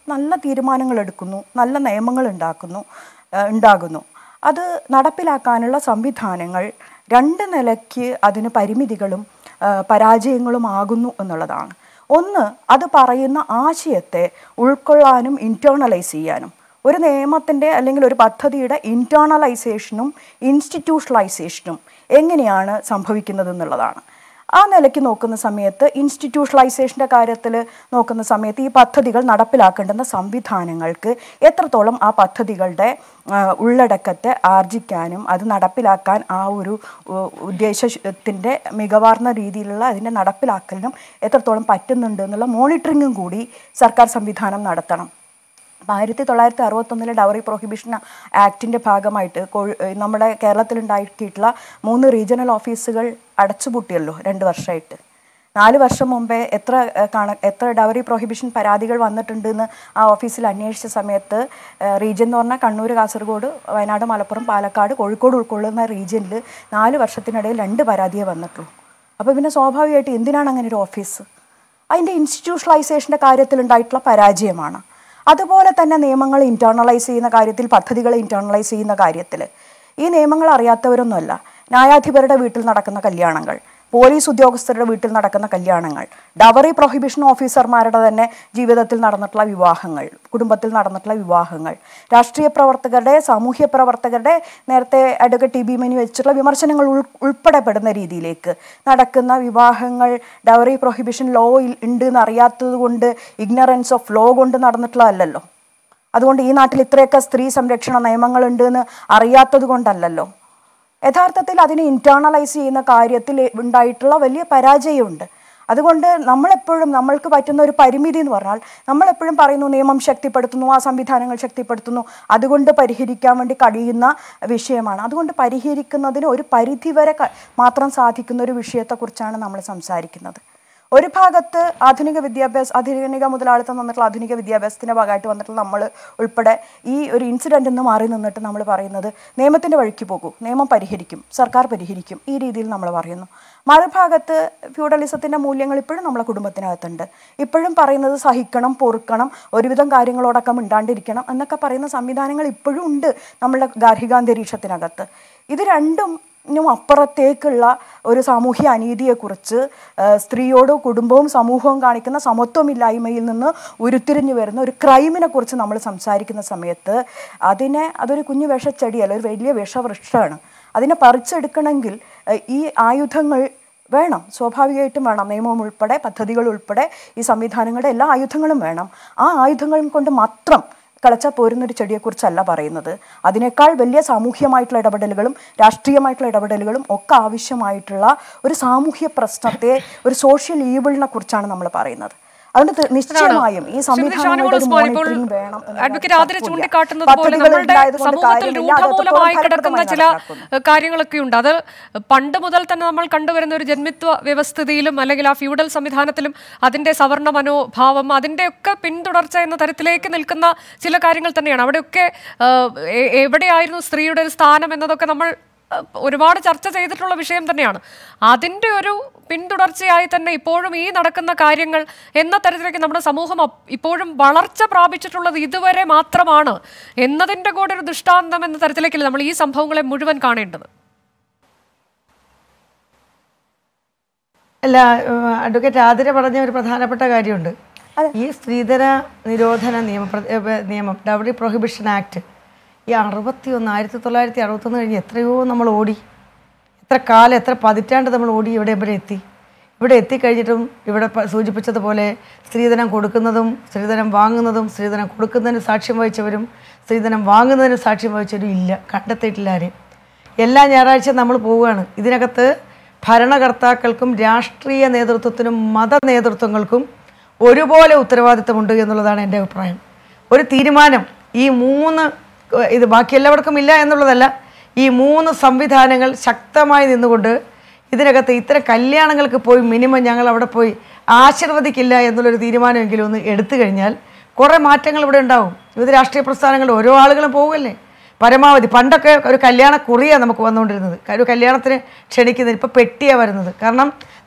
നല്ല തീരുമാനങ്ങൾ എടുക്കുന്നു, നല്ല നിയമങ്ങൾ ഉണ്ടാക്കുന്നു ഉണ്ടാകുന്നു അത് നടപ്പിലാക്കാനുള്ള സംവിധാനങ്ങൾ രണ്ട് നിലയ്ക്ക് അതിന് പരിമിതികളും പരാജയങ്ങളും ആകുന്നു എന്നുള്ളതാണ്. ഒന്ന്, അത് പറയുന്ന ആശയത്തെ ഉൾക്കൊള്ളാനും ഇൻറ്റേർണലൈസ് ചെയ്യാനും. ഒരു നിയമത്തിൻ്റെ അല്ലെങ്കിൽ ഒരു പദ്ധതിയുടെ ഇൻറ്റേർണലൈസേഷനും ഇൻസ്റ്റിറ്റ്യൂഷണലൈസേഷനും എങ്ങനെയാണ് സംഭവിക്കുന്നത് എന്നുള്ളതാണ്. ആ നിലയ്ക്ക് നോക്കുന്ന സമയത്ത് ഇൻസ്റ്റിറ്റ്യൂഷണലൈസേഷൻ്റെ കാര്യത്തിൽ നോക്കുന്ന സമയത്ത് ഈ പദ്ധതികൾ നടപ്പിലാക്കേണ്ടുന്ന സംവിധാനങ്ങൾക്ക് എത്രത്തോളം ആ പദ്ധതികളുടെ ഉള്ളടക്കത്തെ ആർജിക്കാനും അത് നടപ്പിലാക്കാൻ ആ ഒരു ഉദ്ദേശത്തിൻ്റെ മികവാർന്ന രീതിയിലുള്ള അതിൻ്റെ നടപ്പിലാക്കലിനും എത്രത്തോളം പറ്റുന്നുണ്ട് എന്നുള്ള മോണിറ്ററിങ്ങും കൂടി സർക്കാർ സംവിധാനം നടത്തണം. അപ്പം ആയിരത്തി തൊള്ളായിരത്തി അറുപത്തൊന്നിലെ ഡൗറി പ്രൊഹിബിഷൻ ആക്ടിൻ്റെ ഭാഗമായിട്ട് നമ്മുടെ കേരളത്തിലുണ്ടാക്കിയിട്ടുള്ള മൂന്ന് റീജിയണൽ ഓഫീസുകൾ അടച്ചുപൂട്ടിയല്ലോ രണ്ട് വർഷമായിട്ട്. നാല് വർഷം മുമ്പേ എത്ര കണ എത്ര ഡൗറി പ്രൊഹിബിഷൻ പരാതികൾ വന്നിട്ടുണ്ടെന്ന് ആ ഓഫീസിൽ അന്വേഷിച്ച സമയത്ത് റീജിയൻ എന്ന് പറഞ്ഞാൽ കണ്ണൂർ, കാസർഗോഡ്, വയനാട്, മലപ്പുറം, പാലക്കാട്, കോഴിക്കോട് ഉൾക്കൊള്ളുന്ന റീജിയനിൽ നാല് വർഷത്തിനിടയിൽ രണ്ട് പരാതിയേ വന്നിട്ടുള്ളൂ. അപ്പോൾ പിന്നെ സ്വാഭാവികമായിട്ട് എന്തിനാണ് അങ്ങനെ ഒരു ഓഫീസ്? അതിൻ്റെ ഇൻസ്റ്റിറ്റ്യൂഷണലൈസേഷൻ്റെ കാര്യത്തിലുണ്ടായിട്ടുള്ള പരാജയമാണ്. അതുപോലെ തന്നെ നിയമങ്ങൾ ഇൻറ്റേർണലൈസ് ചെയ്യുന്ന കാര്യത്തിൽ, പദ്ധതികളെ ഇൻറ്റേർണലൈസ് ചെയ്യുന്ന കാര്യത്തിൽ ഈ നിയമങ്ങൾ അറിയാത്തവരൊന്നുമല്ല. ന്യായാധിപരുടെ വീട്ടിൽ നടക്കുന്ന കല്യാണങ്ങൾ, പോലീസ് ഉദ്യോഗസ്ഥരുടെ വീട്ടിൽ നടക്കുന്ന കല്യാണങ്ങൾ, ഡവറി പ്രൊഹിബിഷൻ ഓഫീസർമാരുടെ തന്നെ ജീവിതത്തിൽ നടന്നിട്ടുള്ള വിവാഹങ്ങൾ, കുടുംബത്തിൽ നടന്നിട്ടുള്ള വിവാഹങ്ങൾ, രാഷ്ട്രീയ പ്രവർത്തകരുടെ, സാമൂഹ്യ പ്രവർത്തകരുടെ, നേരത്തെ അഡ്വക്കേറ്റ് ടി ബി മിനി വെച്ചിട്ടുള്ള വിമർശനങ്ങൾ ഉൾ ഉൾപ്പെടെപ്പെടുന്ന രീതിയിലേക്ക് നടക്കുന്ന വിവാഹങ്ങൾ ഡവറി പ്രൊഹിബിഷൻ ലോ ഉണ്ട് എന്ന് അറിയാത്തത് കൊണ്ട്, ഇഗ്നറൻസ് ഓഫ് ലോ കൊണ്ട് നടന്നിട്ടുള്ളതല്ലല്ലോ. അതുകൊണ്ട് ഈ നാട്ടിൽ ഇത്രയൊക്കെ സ്ത്രീ സംരക്ഷണ നിയമങ്ങളുണ്ട് എന്ന് അറിയാത്തത് കൊണ്ടല്ലല്ലോ. യഥാർത്ഥത്തിൽ അതിനെ ഇൻറ്റേർണലൈസ് ചെയ്യുന്ന കാര്യത്തിൽ ഉണ്ടായിട്ടുള്ള വലിയ പരാജയമുണ്ട്. അതുകൊണ്ട് നമ്മളെപ്പോഴും നമ്മൾക്ക് പറ്റുന്ന ഒരു പരിമിതി എന്ന് പറഞ്ഞാൽ, നമ്മളെപ്പോഴും പറയുന്നു നിയമം ശക്തിപ്പെടുത്തുന്നു, ആ സംവിധാനങ്ങൾ ശക്തിപ്പെടുത്തുന്നു, അതുകൊണ്ട് പരിഹരിക്കാൻ വേണ്ടി കഴിയുന്ന വിഷയമാണ്. അതുകൊണ്ട് പരിഹരിക്കുന്നതിന് ഒരു പരിധിവരെ മാത്രം സാധിക്കുന്ന ഒരു വിഷയത്തെക്കുറിച്ചാണ് നമ്മൾ സംസാരിക്കുന്നത്. ഒരു ഭാഗത്ത് ആധുനിക വിദ്യാഭ്യാസ ആധുനിക മുതലാളിത്തം വന്നിട്ടുള്ള ആധുനിക വിദ്യാഭ്യാസത്തിൻ്റെ ഭാഗമായിട്ട് വന്നിട്ടുള്ള നമ്മൾ ഉൾപ്പെടെ ഈ ഒരു ഇൻസിഡൻറ്റിൽ നിന്ന് മാറി നിന്നിട്ട് നമ്മൾ പറയുന്നത് നിയമത്തിൻ്റെ വഴിക്ക് പോകൂ, നിയമം പരിഹരിക്കും, സർക്കാർ പരിഹരിക്കും, ഈ രീതിയിൽ നമ്മൾ പറയുന്നു. മറുഭാഗത്ത് ഫ്യൂഡലിസത്തിൻ്റെ മൂല്യങ്ങൾ ഇപ്പോഴും നമ്മളെ കുടുംബത്തിനകത്തുണ്ട്. ഇപ്പോഴും പറയുന്നത് സഹിക്കണം, പൊറുക്കണം, ഒരുവിധം കാര്യങ്ങളോടൊക്കെ മിണ്ടാണ്ടിരിക്കണം എന്നൊക്കെ പറയുന്ന സംവിധാനങ്ങൾ ഇപ്പോഴും ഉണ്ട് നമ്മളുടെ ഗാർഹികാന്തരീക്ഷത്തിനകത്ത്. ഇത് രണ്ടും ും അപ്പുറത്തേക്കുള്ള ഒരു സാമൂഹ്യ അനീതിയെക്കുറിച്ച്, സ്ത്രീയോടും കുടുംബവും സമൂഹവും കാണിക്കുന്ന സമത്വമില്ലായ്മയിൽ നിന്ന് ഉരുത്തിരിഞ്ഞു വരുന്ന ഒരു ക്രൈമിനെ കുറിച്ച് നമ്മൾ സംസാരിക്കുന്ന സമയത്ത് അതിനെ അതൊരു കുഞ്ഞു വിഷച്ചെടിയല്ല, ഒരു വലിയ വിഷവൃക്ഷമാണ്. അതിനെ പറിച്ചെടുക്കണമെങ്കിൽ ഈ ആയുധങ്ങൾ വേണം, സ്വാഭാവികമായിട്ടും വേണം. നിയമം ഉൾപ്പെടെ, പദ്ധതികൾ ഉൾപ്പെടെ ഈ സംവിധാനങ്ങളുടെ എല്ലാ ആയുധങ്ങളും വേണം. ആ ആയുധങ്ങളും കൊണ്ട് മാത്രം കളച്ചാൽ പോരുന്നൊരു ചെടിയെക്കുറിച്ചല്ല പറയുന്നത്. അതിനേക്കാൾ വലിയ സാമൂഹ്യമായിട്ടുള്ള ഇടപെടലുകളും രാഷ്ട്രീയമായിട്ടുള്ള ഇടപെടലുകളും ഒക്കെ ആവശ്യമായിട്ടുള്ള ഒരു സാമൂഹ്യ പ്രശ്നത്തെ, ഒരു സോഷ്യൽ ഈവിളിനെ കുറിച്ചാണ് നമ്മൾ പറയുന്നത്. അതുകൊണ്ട് നിശ്ചയമായും ഈ സംവിധാനങ്ങളുടെ ഒരു മോണിറ്ററിംഗ് വേണം. അഡ്വക്കേറ്റ് ആതിര ചൂണ്ടിക്കാട്ടുന്നത് പോലെ നമ്മളുടെ സമൂഹത്തിൽ രൂഢമൂലമായി കിടക്കുന്ന ചില കാര്യങ്ങളൊക്കെ ഉണ്ട്. അത് പണ്ട് മുതൽ തന്നെ നമ്മൾ കണ്ടുവരുന്ന ഒരു ജന്മിത്വ വ്യവസ്ഥിതിയിലും അല്ലെങ്കിൽ ആ ഫ്യൂഡൽ സംവിധാനത്തിലും അതിൻ്റെ സവർണ മനോഭാവം, അതിൻ്റെയൊക്കെ പിന്തുടർച്ച എന്ന തരത്തിലേക്ക് നിൽക്കുന്ന ചില കാര്യങ്ങൾ തന്നെയാണ്. അവിടെയൊക്കെ എവിടെയായിരുന്നു സ്ത്രീയുടെ ഒരു സ്ഥാനം എന്നതൊക്കെ നമ്മൾ ഒരുപാട് ചർച്ച ചെയ്തിട്ടുള്ള വിഷയം തന്നെയാണ്. അതിൻ്റെ ഒരു പിന്തുടർച്ചയായി തന്നെ ഇപ്പോഴും ഈ നടക്കുന്ന കാര്യങ്ങൾ എന്ന തരത്തിലേക്ക് നമ്മുടെ സമൂഹം ഇപ്പോഴും വളർച്ച പ്രാപിച്ചിട്ടുള്ളത് ഇതുവരെ മാത്രമാണ് എന്നതിൻ്റെ കൂടെ ഒരു ദൃഷ്ടാന്തം എന്ന തരത്തിലേക്കല്ല നമ്മൾ ഈ സംഭവങ്ങളെ മുഴുവൻ കാണേണ്ടത്. അല്ല, അഡ്വക്കേറ്റ് ആതിര പറഞ്ഞ ഒരു പ്രധാനപ്പെട്ട കാര്യമുണ്ട്. ഈ സ്ത്രീധന നിരോധന നിയമ നിയമം ഡൗറി പ്രൊഹിബിഷൻ ആക്ട് ഈ അറുപത്തി ഒന്ന് ആയിരത്തി തൊള്ളായിരത്തി അറുപത്തൊന്ന് കഴിഞ്ഞ് എത്രയോ നമ്മൾ ഓടി, എത്ര കാലം, എത്ര പതിറ്റാണ്ട് നമ്മൾ ഓടി ഇവിടെ ഇവിടെ എത്തി. ഇവിടെ എത്തിക്കഴിഞ്ഞിട്ടും ഇവിടെ സൂചിപ്പിച്ചതുപോലെ സ്ത്രീധനം കൊടുക്കുന്നതും സ്ത്രീധനം വാങ്ങുന്നതും സ്ത്രീധനം കൊടുക്കുന്നതിന് സാക്ഷ്യം വഹിച്ചവരും സ്ത്രീധനം വാങ്ങുന്നതിന് സാക്ഷ്യം വഹിച്ചവരും ഇല്ല, കണ്ടെത്തിയിട്ടില്ല ആരെയും. എല്ലാ ഞായറാഴ്ചയും നമ്മൾ പോവുകയാണ്. ഇതിനകത്ത് ഭരണകർത്താക്കൾക്കും രാഷ്ട്രീയ നേതൃത്വത്തിനും മത നേതൃത്വങ്ങൾക്കും ഒരുപോലെ ഉത്തരവാദിത്തമുണ്ട് എന്നുള്ളതാണ് എൻ്റെ അഭിപ്രായം. ഒരു തീരുമാനം ഈ മൂന്ന് ഇത് ബാക്കി എല്ലാവർക്കും ഇല്ല എന്നുള്ളതല്ല, ഈ മൂന്ന് സംവിധാനങ്ങൾ ശക്തമായി നിന്നുകൊണ്ട് ഇതിനകത്ത് ഇത്തരം കല്യാണങ്ങൾക്ക് പോയി മിനിമം ഞങ്ങൾ അവിടെ പോയി ആശീർവദിക്കില്ല എന്നുള്ളൊരു തീരുമാനമെങ്കിലും ഒന്ന് എടുത്തു കഴിഞ്ഞാൽ കുറേ മാറ്റങ്ങൾ ഇവിടെ ഉണ്ടാവും. വിവിധ രാഷ്ട്രീയ പ്രസ്ഥാനങ്ങൾ ഓരോ ആളുകളും പോവുകയല്ലേ പരമാവധി. പണ്ടൊക്കെ ഒരു കല്യാണ കുറിയാണ് നമുക്ക് വന്നുകൊണ്ടിരുന്നത്, ഒരു കല്യാണത്തിന് ക്ഷണിക്കുന്നത്. ഇപ്പോൾ പെട്ടിയാണ് വരുന്നത്. കാരണം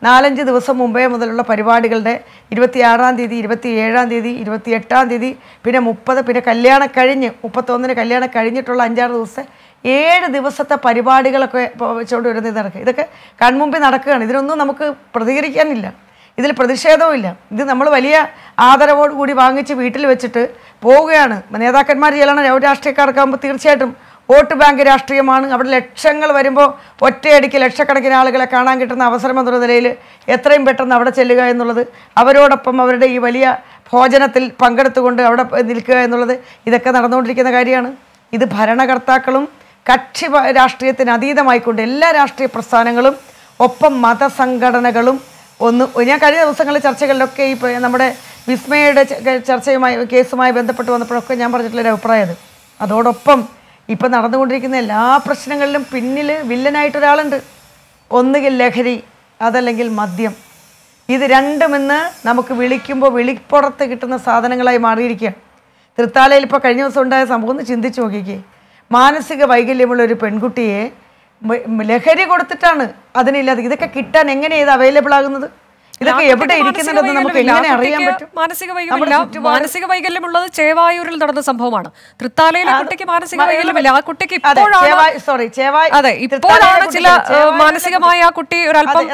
നാലഞ്ച് ദിവസം മുമ്പേ മുതലുള്ള പരിപാടികളുടെ ഇരുപത്തിയാറാം തീയതി ഇരുപത്തി ഏഴാം തീയതി ഇരുപത്തി എട്ടാം തീയതി പിന്നെ മുപ്പത് പിന്നെ കല്യാണം കഴിഞ്ഞ് മുപ്പത്തൊന്നിന് കല്യാണം കഴിഞ്ഞിട്ടുള്ള അഞ്ചാറ് ദിവസത്തെ ഏഴ് ദിവസത്തെ പരിപാടികളൊക്കെ വെച്ചുകൊണ്ട് വരുന്നത് ഇത് നടക്കുക. ഇതൊക്കെ കൺമുമ്പിൽ നടക്കുകയാണ്. ഇതിനൊന്നും നമുക്ക് പ്രതികരിക്കാനില്ല, ഇതിൽ പ്രതിഷേധവുമില്ല. ഇത് നമ്മൾ വലിയ ആദരവോട് കൂടി വാങ്ങിച്ച് വീട്ടിൽ വെച്ചിട്ട് പോവുകയാണ്. നേതാക്കന്മാർ ചെല്ലണം രാഷ്ട്രീയക്കാർക്കാകുമ്പോൾ തീർച്ചയായിട്ടും വോട്ട് ബാങ്ക് രാഷ്ട്രീയമാണ്. അവിടെ ലക്ഷങ്ങൾ വരുമ്പോൾ ഒറ്റയടിക്ക് ലക്ഷക്കണക്കിന് ആളുകളെ കാണാൻ കിട്ടുന്ന അവസരം എന്ന നിലയിൽ എത്രയും പെട്ടെന്ന് അവിടെ ചെല്ലുക എന്നുള്ളത്, അവരോടൊപ്പം അവരുടെ ഈ വലിയ ഭോജനത്തിൽ പങ്കെടുത്തുകൊണ്ട് അവിടെ നിൽക്കുക എന്നുള്ളത് ഇതൊക്കെ നടന്നുകൊണ്ടിരിക്കുന്ന കാര്യമാണ്. ഇത് ഭരണകർത്താക്കളും കക്ഷി രാഷ്ട്രീയത്തിന് അതീതമായിക്കൊണ്ട് എല്ലാ രാഷ്ട്രീയ പ്രസ്ഥാനങ്ങളും ഒപ്പം മതസംഘടനകളും ഒന്ന് ഞാൻ കഴിഞ്ഞ ദിവസങ്ങളിലെ ചർച്ചകളിലൊക്കെ ഈ നമ്മുടെ വിസ്മയുടെ ചർച്ചയുമായി കേസുമായി ബന്ധപ്പെട്ട് വന്നപ്പോഴൊക്കെ ഞാൻ പറഞ്ഞിട്ടുള്ളൊരു അഭിപ്രായം അത് അതോടൊപ്പം ഇപ്പം നടന്നുകൊണ്ടിരിക്കുന്ന എല്ലാ പ്രശ്നങ്ങളിലും പിന്നിൽ വില്ലനായിട്ടൊരാളുണ്ട്. ഒന്നുകിൽ ലഹരി, അതല്ലെങ്കിൽ മദ്യം. ഇത് രണ്ടുമെന്ന് നമുക്ക് വിളിക്കുമ്പോൾ വിളിപ്പുറത്ത് കിട്ടുന്ന സാധനങ്ങളായി മാറിയിരിക്കുകയാണ്. തൃത്താലയിൽ ഇപ്പോൾ കഴിഞ്ഞ ദിവസം ഉണ്ടായ സംഭവം ഒന്ന് ചിന്തിച്ച് നോക്കിക്കേ. മാനസിക വൈകല്യമുള്ള ഒരു പെൺകുട്ടിയെ ലഹരി കൊടുത്തിട്ടാണ് അതിനില്ലാതെ. ഇതൊക്കെ കിട്ടാൻ എങ്ങനെയാണ് ഇത് അവൈലബിൾ ആകുന്നത്? ഇതൊക്കെ എവിടെ ഇരിക്കുന്നുണ്ടെന്ന് നമുക്ക് എങ്ങനെ അറിയാൻ പറ്റും? മാനസിക വൈകല്യമില്ല. മാനസിക വൈകല്യമുള്ളത് ചേവായൂരിൽ നടന്ന സംഭവമാണ്. തൃത്താലയിലെ കുട്ടിക്ക് മാനസിക വൈകല്യമില്ല. ആ കുട്ടിക്ക് ഇപ്പോഴാണ് സോറി അതെ ഇപ്പോഴാണ് ചില മാനസികമായ ആ കുട്ടി ഒരല്പം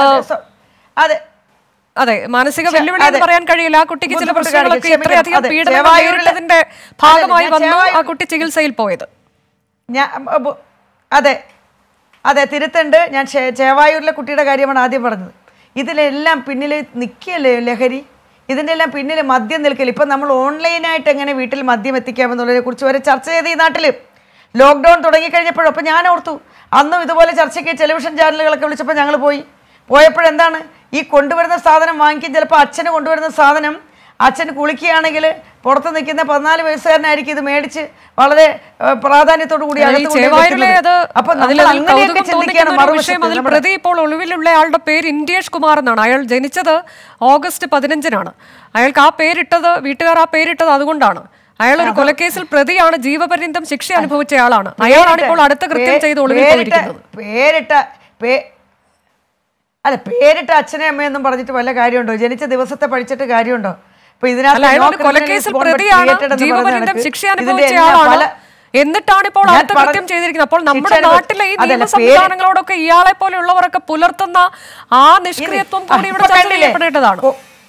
അതെ അതെ മാനസിക വെല്ലുവിളി എന്ന് പറയാൻ കഴിയില്ല. ആ കുട്ടിക്ക് ചില പ്രശ്നങ്ങളൊക്കെ ഇത്രയധികം പീഡനം നേരിട്ടതിന്റെ ഭാഗമായി വന്നു ആ കുട്ടി ചികിത്സയിൽ പോയത്. ഞാൻ അതെ അതെ തിരുത്തുണ്ട്. ഞാൻ ചേവായൂരിലെ കുട്ടിയുടെ കാര്യമാണ് ആദ്യം പറഞ്ഞത്. ഇതിലെല്ലാം പിന്നിൽ നിൽക്കുകയല്ലേ ലഹരി. ഇതിൻ്റെ എല്ലാം പിന്നിൽ മദ്യം നിൽക്കില്ല. ഇപ്പം നമ്മൾ ഓൺലൈനായിട്ട് എങ്ങനെ വീട്ടിൽ മദ്യം എത്തിക്കാമെന്നുള്ളതിനെ കുറിച്ച് വരെ ചർച്ച ചെയ്ത് ഈ നാട്ടിൽ ലോക്ക്ഡൗൺ തുടങ്ങിക്കഴിഞ്ഞപ്പോഴും അപ്പം ഞാൻ ഓർത്തു അന്നും ഇതുപോലെ ചർച്ചയ്ക്ക് ടെലിവിഷൻ ചാനലുകളൊക്കെ വിളിച്ചപ്പോൾ ഞങ്ങൾ പോയി പോയപ്പോഴെന്താണ് ഈ കൊണ്ടുവരുന്ന സാധനം വാങ്ങിക്കും. ചിലപ്പോൾ അച്ഛന് കൊണ്ടുവരുന്ന സാധനം അച്ഛൻ കുളിക്കുകയാണെങ്കിൽ പുറത്ത് നിൽക്കുന്ന പതിനാല് വയസ്സുകാരനായിരിക്കും ഇത് മേടിച്ച് വളരെ പ്രാധാന്യത്തോടു കൂടി പ്രതി ഇപ്പോൾ ഒളിവിലുള്ള ആളുടെ പേര് ഇന്ത്യേഷ് കുമാർ എന്നാണ്. അയാൾ ജനിച്ചത് ഓഗസ്റ്റ് പതിനഞ്ചിനാണ്. അയാൾക്ക് ആ പേരിട്ടത് വീട്ടുകാർ ആ പേരിട്ടത് അതുകൊണ്ടാണ്. അയാൾ ഒരു കൊലക്കേസിൽ പ്രതിയാണ്. ജീവപര്യന്തം ശിക്ഷ അനുഭവിച്ച ആളാണ്. അയാളാണ് ഇപ്പോൾ അടുത്ത കൃത്യം ചെയ്ത് ഒളിവിൽ പോയിരിക്കുന്നത്. പേരിട്ട പേ അല്ല പേരിട്ട അച്ഛനെ അമ്മയൊന്നും പറഞ്ഞിട്ട് വല്ല കാര്യമുണ്ടോ? ജനിച്ച ദിവസത്തെ പഠിച്ചിട്ട് കാര്യമുണ്ടോ? കൊലക്കേസിൽ പ്രതിയാണ്, ജീവപര്യന്തം ശിക്ഷ അനുഭവിച്ച ആളാണ്. എന്നിട്ടാണ് ഇപ്പോൾ അടുത്ത കൃത്യം ചെയ്തിരിക്കുന്നത്. അപ്പോൾ നമ്മുടെ നാട്ടിലെ ഈ നിയമ സംവിധാനങ്ങളോടൊക്കെ ഇയാളെ പോലെയുള്ളവരൊക്കെ പുലർത്തുന്ന ആ നിഷ്ക്രിയത്വം കൂടി ഇവിടെ ചർച്ച ചെയ്യപ്പെടേണ്ടതാണ്.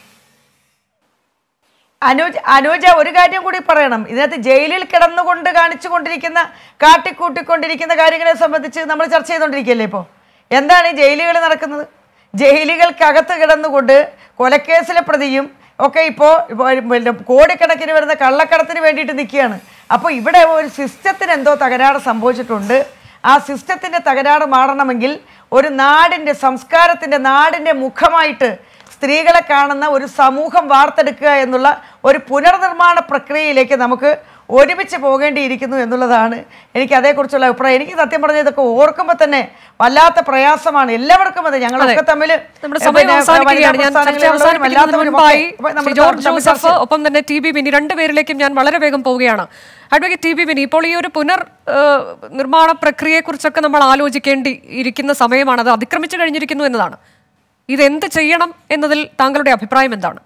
അനുജ അനുജ ഒരു കാര്യം കൂടി പറയണം. ഇതിനകത്ത് ജയിലിൽ കിടന്നുകൊണ്ട് കാണിച്ചുകൊണ്ടിരിക്കുന്ന കാട്ടിക്കൂട്ടിക്കൊണ്ടിരിക്കുന്ന കാര്യങ്ങളെ സംബന്ധിച്ച് നമ്മൾ ചർച്ച ചെയ്തുകൊണ്ടിരിക്കുകയല്ലേ ഇപ്പോൾ. എന്താണ് ഈ ജയിലുകളിൽ നടക്കുന്നത്? ജയിലുകൾക്കകത്ത് കിടന്നുകൊണ്ട് കൊലക്കേസിലെ പ്രതിയും ഒക്കെ ഇപ്പോൾ കോടിക്കണക്കിന് വരുന്ന കള്ളക്കടത്തിന് വേണ്ടിയിട്ട് നിൽക്കുകയാണ്. അപ്പോൾ ഇവിടെ ഒരു സിസ്റ്റത്തിന് എന്തോ തകരാറ് സംഭവിച്ചിട്ടുണ്ട്. ആ സിസ്റ്റത്തിൻ്റെ തകരാറ് മാറണമെങ്കിൽ ഒരു നാടിൻ്റെ സംസ്കാരത്തിൻ്റെ നാടിൻ്റെ മുഖമായിട്ട് സ്ത്രീകളെ കാണുന്ന ഒരു സമൂഹം വാർത്തെടുക്കുക എന്നുള്ള ഒരു പുനർനിർമ്മാണ പ്രക്രിയയിലേക്ക് നമുക്ക് ഒരുമിച്ച് പോകേണ്ടിയിരിക്കുന്നു എന്നുള്ളതാണ് എനിക്ക് അതേക്കുറിച്ചുള്ള അഭിപ്രായം. എനിക്ക് സത്യം പറഞ്ഞ ഇതൊക്കെ ഓർക്കുമ്പോൾ തന്നെ വല്ലാത്ത പ്രയാസമാണ്. എല്ലാവർക്കും അത് ഞങ്ങളൊക്കെ തമ്മിൽ ഒപ്പം തന്നെ ടി ബി ബിനി രണ്ടുപേരിലേക്കും ഞാൻ വളരെ വേഗം പോവുകയാണ്. അഡ്വക്കേറ്റ് ടി ബി ബിനി, ഇപ്പോൾ ഈ ഒരു പുനർ നിർമ്മാണ പ്രക്രിയയെക്കുറിച്ചൊക്കെ നമ്മൾ ആലോചിക്കേണ്ടി ഇരിക്കുന്ന സമയമാണ്. അത് അതിക്രമിച്ചു കഴിഞ്ഞിരിക്കുന്നു എന്നതാണ്. ഇതെന്ത് ചെയ്യണം എന്നതിൽ താങ്കളുടെ അഭിപ്രായം എന്താണ്?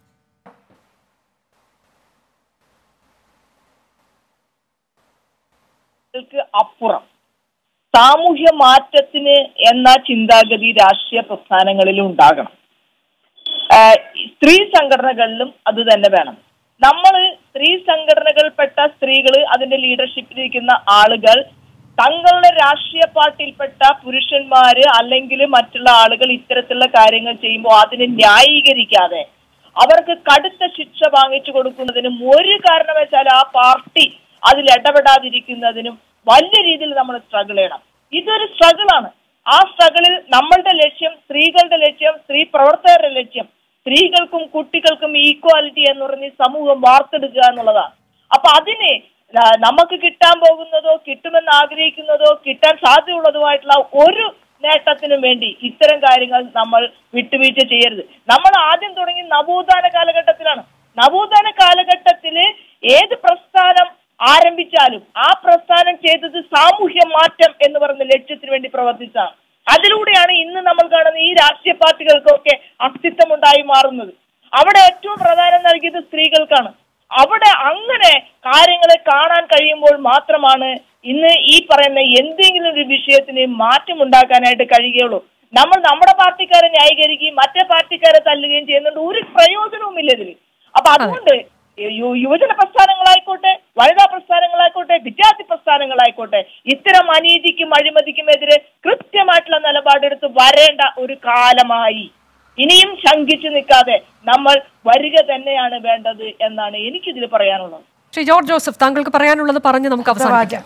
അപ്പുറം സാമൂഹ്യ മാറ്റത്തിന് എന്ന ചിന്താഗതി രാഷ്ട്രീയ പ്രസ്ഥാനങ്ങളിലും ഉണ്ടാകണം. സ്ത്രീ സംഘടനകളിലും അത് തന്നെ വേണം. നമ്മൾ സ്ത്രീ സംഘടനകൾപ്പെട്ട സ്ത്രീകള് അതിന്റെ ലീഡർഷിപ്പിലിരിക്കുന്ന ആളുകൾ തങ്ങളുടെ രാഷ്ട്രീയ പാർട്ടിയിൽപ്പെട്ട പുരുഷന്മാര് അല്ലെങ്കിൽ മറ്റുള്ള ആളുകൾ ഇത്തരത്തിലുള്ള കാര്യങ്ങൾ ചെയ്യുമ്പോൾ അതിനെ ന്യായീകരിക്കാതെ അവർക്ക് കടുത്ത ശിക്ഷ വാങ്ങിച്ചു കൊടുക്കുന്നതിനും ഒരു കാരണവശാൽ ആ പാർട്ടി അതിൽ ഇടപെടാതിരിക്കുന്നതിനും വലിയ രീതിയിൽ നമ്മൾ സ്ട്രഗിൾ ചെയ്യണം. ഇതൊരു സ്ട്രഗിളാണ്. ആ സ്ട്രഗിളിൽ നമ്മളുടെ ലക്ഷ്യം, സ്ത്രീകളുടെ ലക്ഷ്യം, സ്ത്രീ പ്രവർത്തകരുടെ ലക്ഷ്യം സ്ത്രീകൾക്കും കുട്ടികൾക്കും ഈക്വാലിറ്റി എന്ന് പറഞ്ഞ് സമൂഹം വാർത്തെടുക്കുക എന്നുള്ളതാണ്. അപ്പൊ അതിനെ നമുക്ക് കിട്ടാൻ പോകുന്നതോ കിട്ടുമെന്ന് ആഗ്രഹിക്കുന്നതോ കിട്ടാൻ സാധ്യതയുള്ളതുമായിട്ടുള്ള ഒരു നേട്ടത്തിനും വേണ്ടി ഇത്തരം കാര്യങ്ങൾ നമ്മൾ വിട്ടുവീഴ്ച ചെയ്യരുത്. നമ്മൾ ആദ്യം തുടങ്ങി നവോത്ഥാന കാലഘട്ടത്തിലാണ്. നവോത്ഥാന കാലഘട്ടത്തില് ഏത് പ്രസ്ഥാനം ആരംഭിച്ചാലും ആ പ്രസ്ഥാനം ചെയ്തത് സാമൂഹ്യ മാറ്റം എന്ന് പറയുന്ന ലക്ഷ്യത്തിന് വേണ്ടി പ്രവർത്തിച്ചാണ്. അതിലൂടെയാണ് ഇന്ന് നമ്മൾ കാണുന്ന ഈ രാഷ്ട്രീയ പാർട്ടികൾക്കൊക്കെ അസ്തിത്വം ഉണ്ടായി മാറുന്നത്. അവിടെ ഏറ്റവും പ്രാധാന്യം നൽകിയത് സ്ത്രീകൾക്കാണ്. അവിടെ അങ്ങനെ കാര്യങ്ങളെ കാണാൻ കഴിയുമ്പോൾ മാത്രമാണ് ഇന്ന് ഈ പറയുന്ന എന്തെങ്കിലും ഒരു വിഷയത്തിന് മാറ്റം ഉണ്ടാക്കാനായിട്ട് കഴിയുകയുള്ളൂ. നമ്മൾ നമ്മുടെ പാർട്ടിക്കാരെ ന്യായീകരിക്കുകയും മറ്റേ പാർട്ടിക്കാരെ തല്ലുകയും ചെയ്യുന്നുണ്ട്, ഒരു പ്രയോജനവും ഇല്ല ഇതിൽ. അപ്പൊ അതുകൊണ്ട് യുവജന പ്രസ്ഥാനങ്ങളായിക്കോട്ടെ, വനിതാ പ്രസ്ഥാനങ്ങളായിക്കോട്ടെ, വിദ്യാർത്ഥി പ്രസ്ഥാനങ്ങളായിക്കോട്ടെ, ഇത്തരം അനീതിക്കും അഴിമതിക്കുമെതിരെ കൃത്യമായിട്ടുള്ള നിലപാടെടുത്ത് വരേണ്ട ഒരു കാലമായി. ഇനിയും ശങ്കിച്ചു നിൽക്കാതെ നമ്മൾ വരിക തന്നെയാണ് വേണ്ടത് എന്നാണ് എനിക്കിതിൽ പറയാനുള്ളത്. ശ്രീ ജോർജ് ജോസഫ്, താങ്കൾക്ക് പറയാനുള്ളത് പറഞ്ഞ് നമുക്ക് അവസാനിപ്പിക്കാം.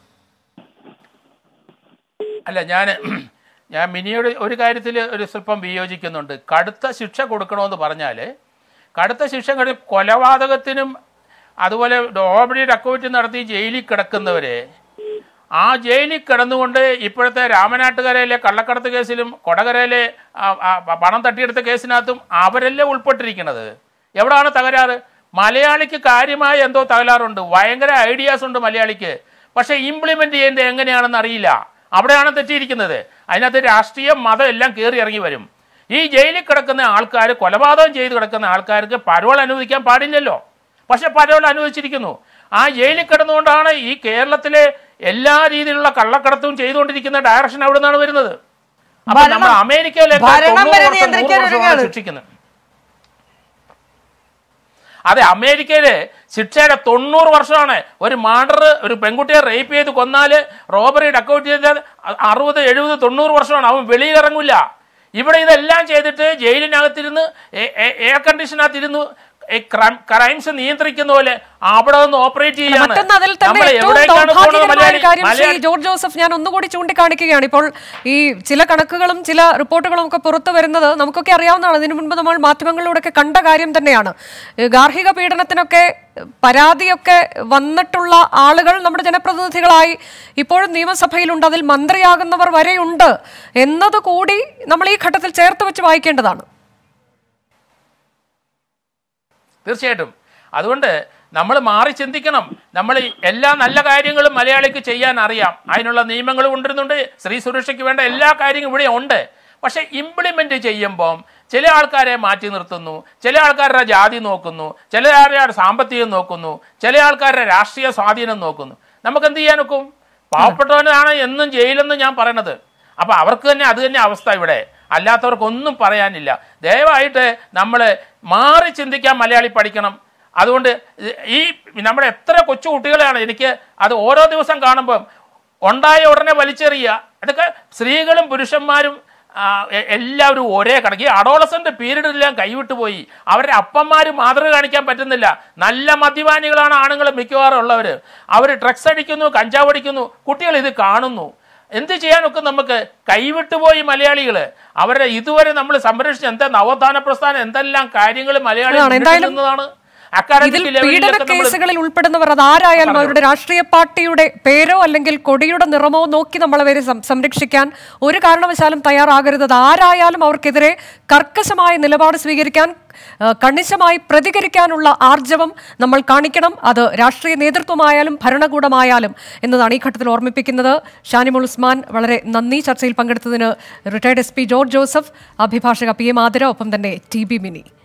അല്ല, ഞാൻ ഞാൻ മിനിയോട് ഒരു കാര്യത്തിൽ ഒരു സ്വല്പം വിയോജിക്കുന്നുണ്ട്. കടുത്ത ശിക്ഷ കൊടുക്കണമെന്ന് പറഞ്ഞാൽ കടുത്ത ശിക്ഷ കൊലപാതകത്തിനും അതുപോലെ റോബറി ഡക്കോയിറ്റ് നടത്തി ജയിലിൽ കിടക്കുന്നവരെ ആ ജയിലിൽ കിടന്നുകൊണ്ട് ഇപ്പോഴത്തെ രാമനാട്ടുകരയിലെ കള്ളക്കടത്ത് കേസിലും കൊടകരയിലെ പണം തട്ടിയെടുത്ത കേസിനകത്തും അവരല്ലേ ഉൾപ്പെട്ടിരിക്കുന്നത്. എവിടെയാണ് തകരാറ്? മലയാളിക്ക് കാര്യമായ എന്തോ തകരാറുണ്ട്, ഭയങ്കര ഐഡിയാസ് ഉണ്ട് മലയാളിക്ക്, പക്ഷേ ഇംപ്ലിമെൻ്റ് ചെയ്യേണ്ടത് എങ്ങനെയാണെന്ന് അറിയില്ല. അവിടെയാണ് തെറ്റിയിരിക്കുന്നത്. അതിനകത്ത് രാഷ്ട്രീയം മതം എല്ലാം കയറി ഇറങ്ങി വരും. ഈ ജയിലിൽ കിടക്കുന്ന ആൾക്കാർ, കൊലപാതകം ചെയ്ത് കിടക്കുന്ന ആൾക്കാർക്ക് പരോൾ അനുവദിക്കാൻ പാടില്ലല്ലോ, പക്ഷെ പരോൾ അനുവദിച്ചിരിക്കുന്നു. ആ ജയിലിൽ കിടന്നുകൊണ്ടാണ് ഈ കേരളത്തിലെ എല്ലാ രീതിയിലുള്ള കള്ളക്കടത്തും ചെയ്തുകൊണ്ടിരിക്കുന്ന ഡയറക്ഷൻ അവിടെ നിന്നാണ് വരുന്നത്. അപ്പൊ നമ്മൾ അമേരിക്കയിലേക്ക് ശിക്ഷിക്കുന്നത്. അതെ, അമേരിക്കയില് ശിക്ഷയുടെ തൊണ്ണൂറ് വർഷമാണ്. ഒരു മർഡർ, ഒരു പെൺകുട്ടിയെ റേപ്പ് ചെയ്ത് കൊന്നാല്, റോബറി ഡക്കൗട്ട് ചെയ്താൽ അറുപത് എഴുപത് തൊണ്ണൂറ് വർഷമാണ്. അവൻ വെളിയിലിറങ്ങില്ല. ഇവിടെ ഇതെല്ലാം ചെയ്തിട്ട് ജയിലിനകത്തിരുന്ന് എയർ കണ്ടീഷനകത്തിരുന്ന് ക്രൈംസ് നിയന്ത്രിക്കുന്ന പോലെ അവിടെ നിന്ന് ഓപ്പറേറ്റ് ചെയ്യാണ്. ജോർജ് ജോസഫ്, ഞാൻ ഒന്നുകൂടി ചൂണ്ടിക്കാണിക്കുകയാണ്. ഇപ്പോൾ ഈ ചില കണക്കുകളും ചില റിപ്പോർട്ടുകളും ഒക്കെ പുറത്തു വരുന്നത് നമുക്കൊക്കെ അറിയാവുന്നതാണ്. ഇതിനു മുൻപ് നമ്മൾ മാധ്യമങ്ങളിലൂടെയൊക്കെ കണ്ട കാര്യം തന്നെയാണ്. ഗാർഹിക പീഡനത്തിനൊക്കെ പരാതിയൊക്കെ വന്നിട്ടുള്ള ആളുകൾ നമ്മുടെ ജനപ്രതിനിധികളായി ഇപ്പോഴും നിയമസഭയിലുണ്ട്, അതിൽ മന്ത്രിയാകുന്നവർ വരെയുണ്ട് എന്നതുകൂടി നമ്മൾ ഈ ഘട്ടത്തിൽ ചേർത്ത് വെച്ച് വായിക്കേണ്ടതാണ്. തീർച്ചയായിട്ടും. അതുകൊണ്ട് നമ്മൾ മാറി ചിന്തിക്കണം. നമ്മൾ എല്ലാ നല്ല കാര്യങ്ങളും മലയാളിക്ക് ചെയ്യാൻ അറിയാം, അതിനുള്ള നിയമങ്ങൾ കൊണ്ടുവരുന്നുണ്ട്, സ്ത്രീ സുരക്ഷയ്ക്ക് വേണ്ട എല്ലാ കാര്യങ്ങളും ഇവിടെ ഉണ്ട്. പക്ഷെ ഇംപ്ലിമെന്റ് ചെയ്യുമ്പം ചില ആൾക്കാരെ മാറ്റി നിർത്തുന്നു, ചില ആൾക്കാരുടെ ജാതി നോക്കുന്നു, ചില ആൾക്കാരുടെ സാമ്പത്തികം നോക്കുന്നു, ചില ആൾക്കാരുടെ രാഷ്ട്രീയ സ്വാധീനം നോക്കുന്നു. നമുക്ക് എന്ത് ചെയ്യാൻ ഒക്കും? പാവപ്പെട്ടവനാണ് എന്നും ജയിലെന്ന് ഞാൻ പറയണത്. അപ്പൊ അവർക്ക് തന്നെ അത് തന്നെ അവസ്ഥ ഇവിടെ. അല്ലാത്തവർക്കൊന്നും പറയാനില്ല. ദയവായിട്ട് നമ്മൾ മാറി ചിന്തിക്കാൻ മലയാളി പഠിക്കണം. അതുകൊണ്ട് ഈ നമ്മുടെ എത്ര കൊച്ചു കുട്ടികളെയാണ് എനിക്ക് അത് ഓരോ ദിവസം കാണുമ്പം ഉണ്ടായ ഉടനെ വലിച്ചെറിയുക. അതൊക്കെ സ്ത്രീകളും പുരുഷന്മാരും എല്ലാവരും ഒരേ കണക്ക്. ഈ അഡോളസന്റ് പീരീഡിലെല്ലാം കൈവിട്ടു പോയി. അവരുടെ അപ്പന്മാർ മാതൃക കാണിക്കാൻ പറ്റുന്നില്ല. നല്ല മദ്യപാനികളാണ് ആണുങ്ങൾ മിക്കവാറും ഉള്ളവർ. അവർ ഡ്രഗ്സ് അടിക്കുന്നു, കഞ്ചാവ് അടിക്കുന്നു, കുട്ടികൾ ഇത് കാണുന്നു. എന്ത് ചെയ്യാനൊക്കെ നമുക്ക് കൈവിട്ടുപോയി മലയാളികൾ. അവരെ ഇതുവരെ നമ്മൾ സംരക്ഷിച്ച എന്താ നവോത്ഥാന പ്രസ്ഥാനം, എന്തെല്ലാം കാര്യങ്ങൾ മലയാളികളാണ്. പീഡന കേസുകളിൽ ഉൾപ്പെടുന്നവർ അതാരായാലും അവരുടെ രാഷ്ട്രീയ പാർട്ടിയുടെ പേരോ അല്ലെങ്കിൽ കൊടിയുടെ നിറമോ നോക്കി നമ്മളവരെ സംരക്ഷിക്കാൻ ഒരു കാരണവശാലും തയ്യാറാകരുത്. ആരായാലും അവർക്കെതിരെ കർക്കശമായ നിലപാട് സ്വീകരിക്കാൻ, കണിശമായി പ്രതികരിക്കാനുള്ള ആർജവം നമ്മൾ കാണിക്കണം. അത് രാഷ്ട്രീയ നേതൃത്വമായാലും ഭരണകൂടമായാലും എന്നതാണ് ഈ ഘട്ടത്തിൽ ഓർമ്മിപ്പിക്കുന്നത്. ഷാനിമോൾ ഉസ്മാൻ, വളരെ നന്ദി ചർച്ചയിൽ പങ്കെടുത്തതിന്. Retired S P George Joseph, അഭിഭാഷക പി എം ആതിര, ഒപ്പം തന്നെ ടി ബി മിനി.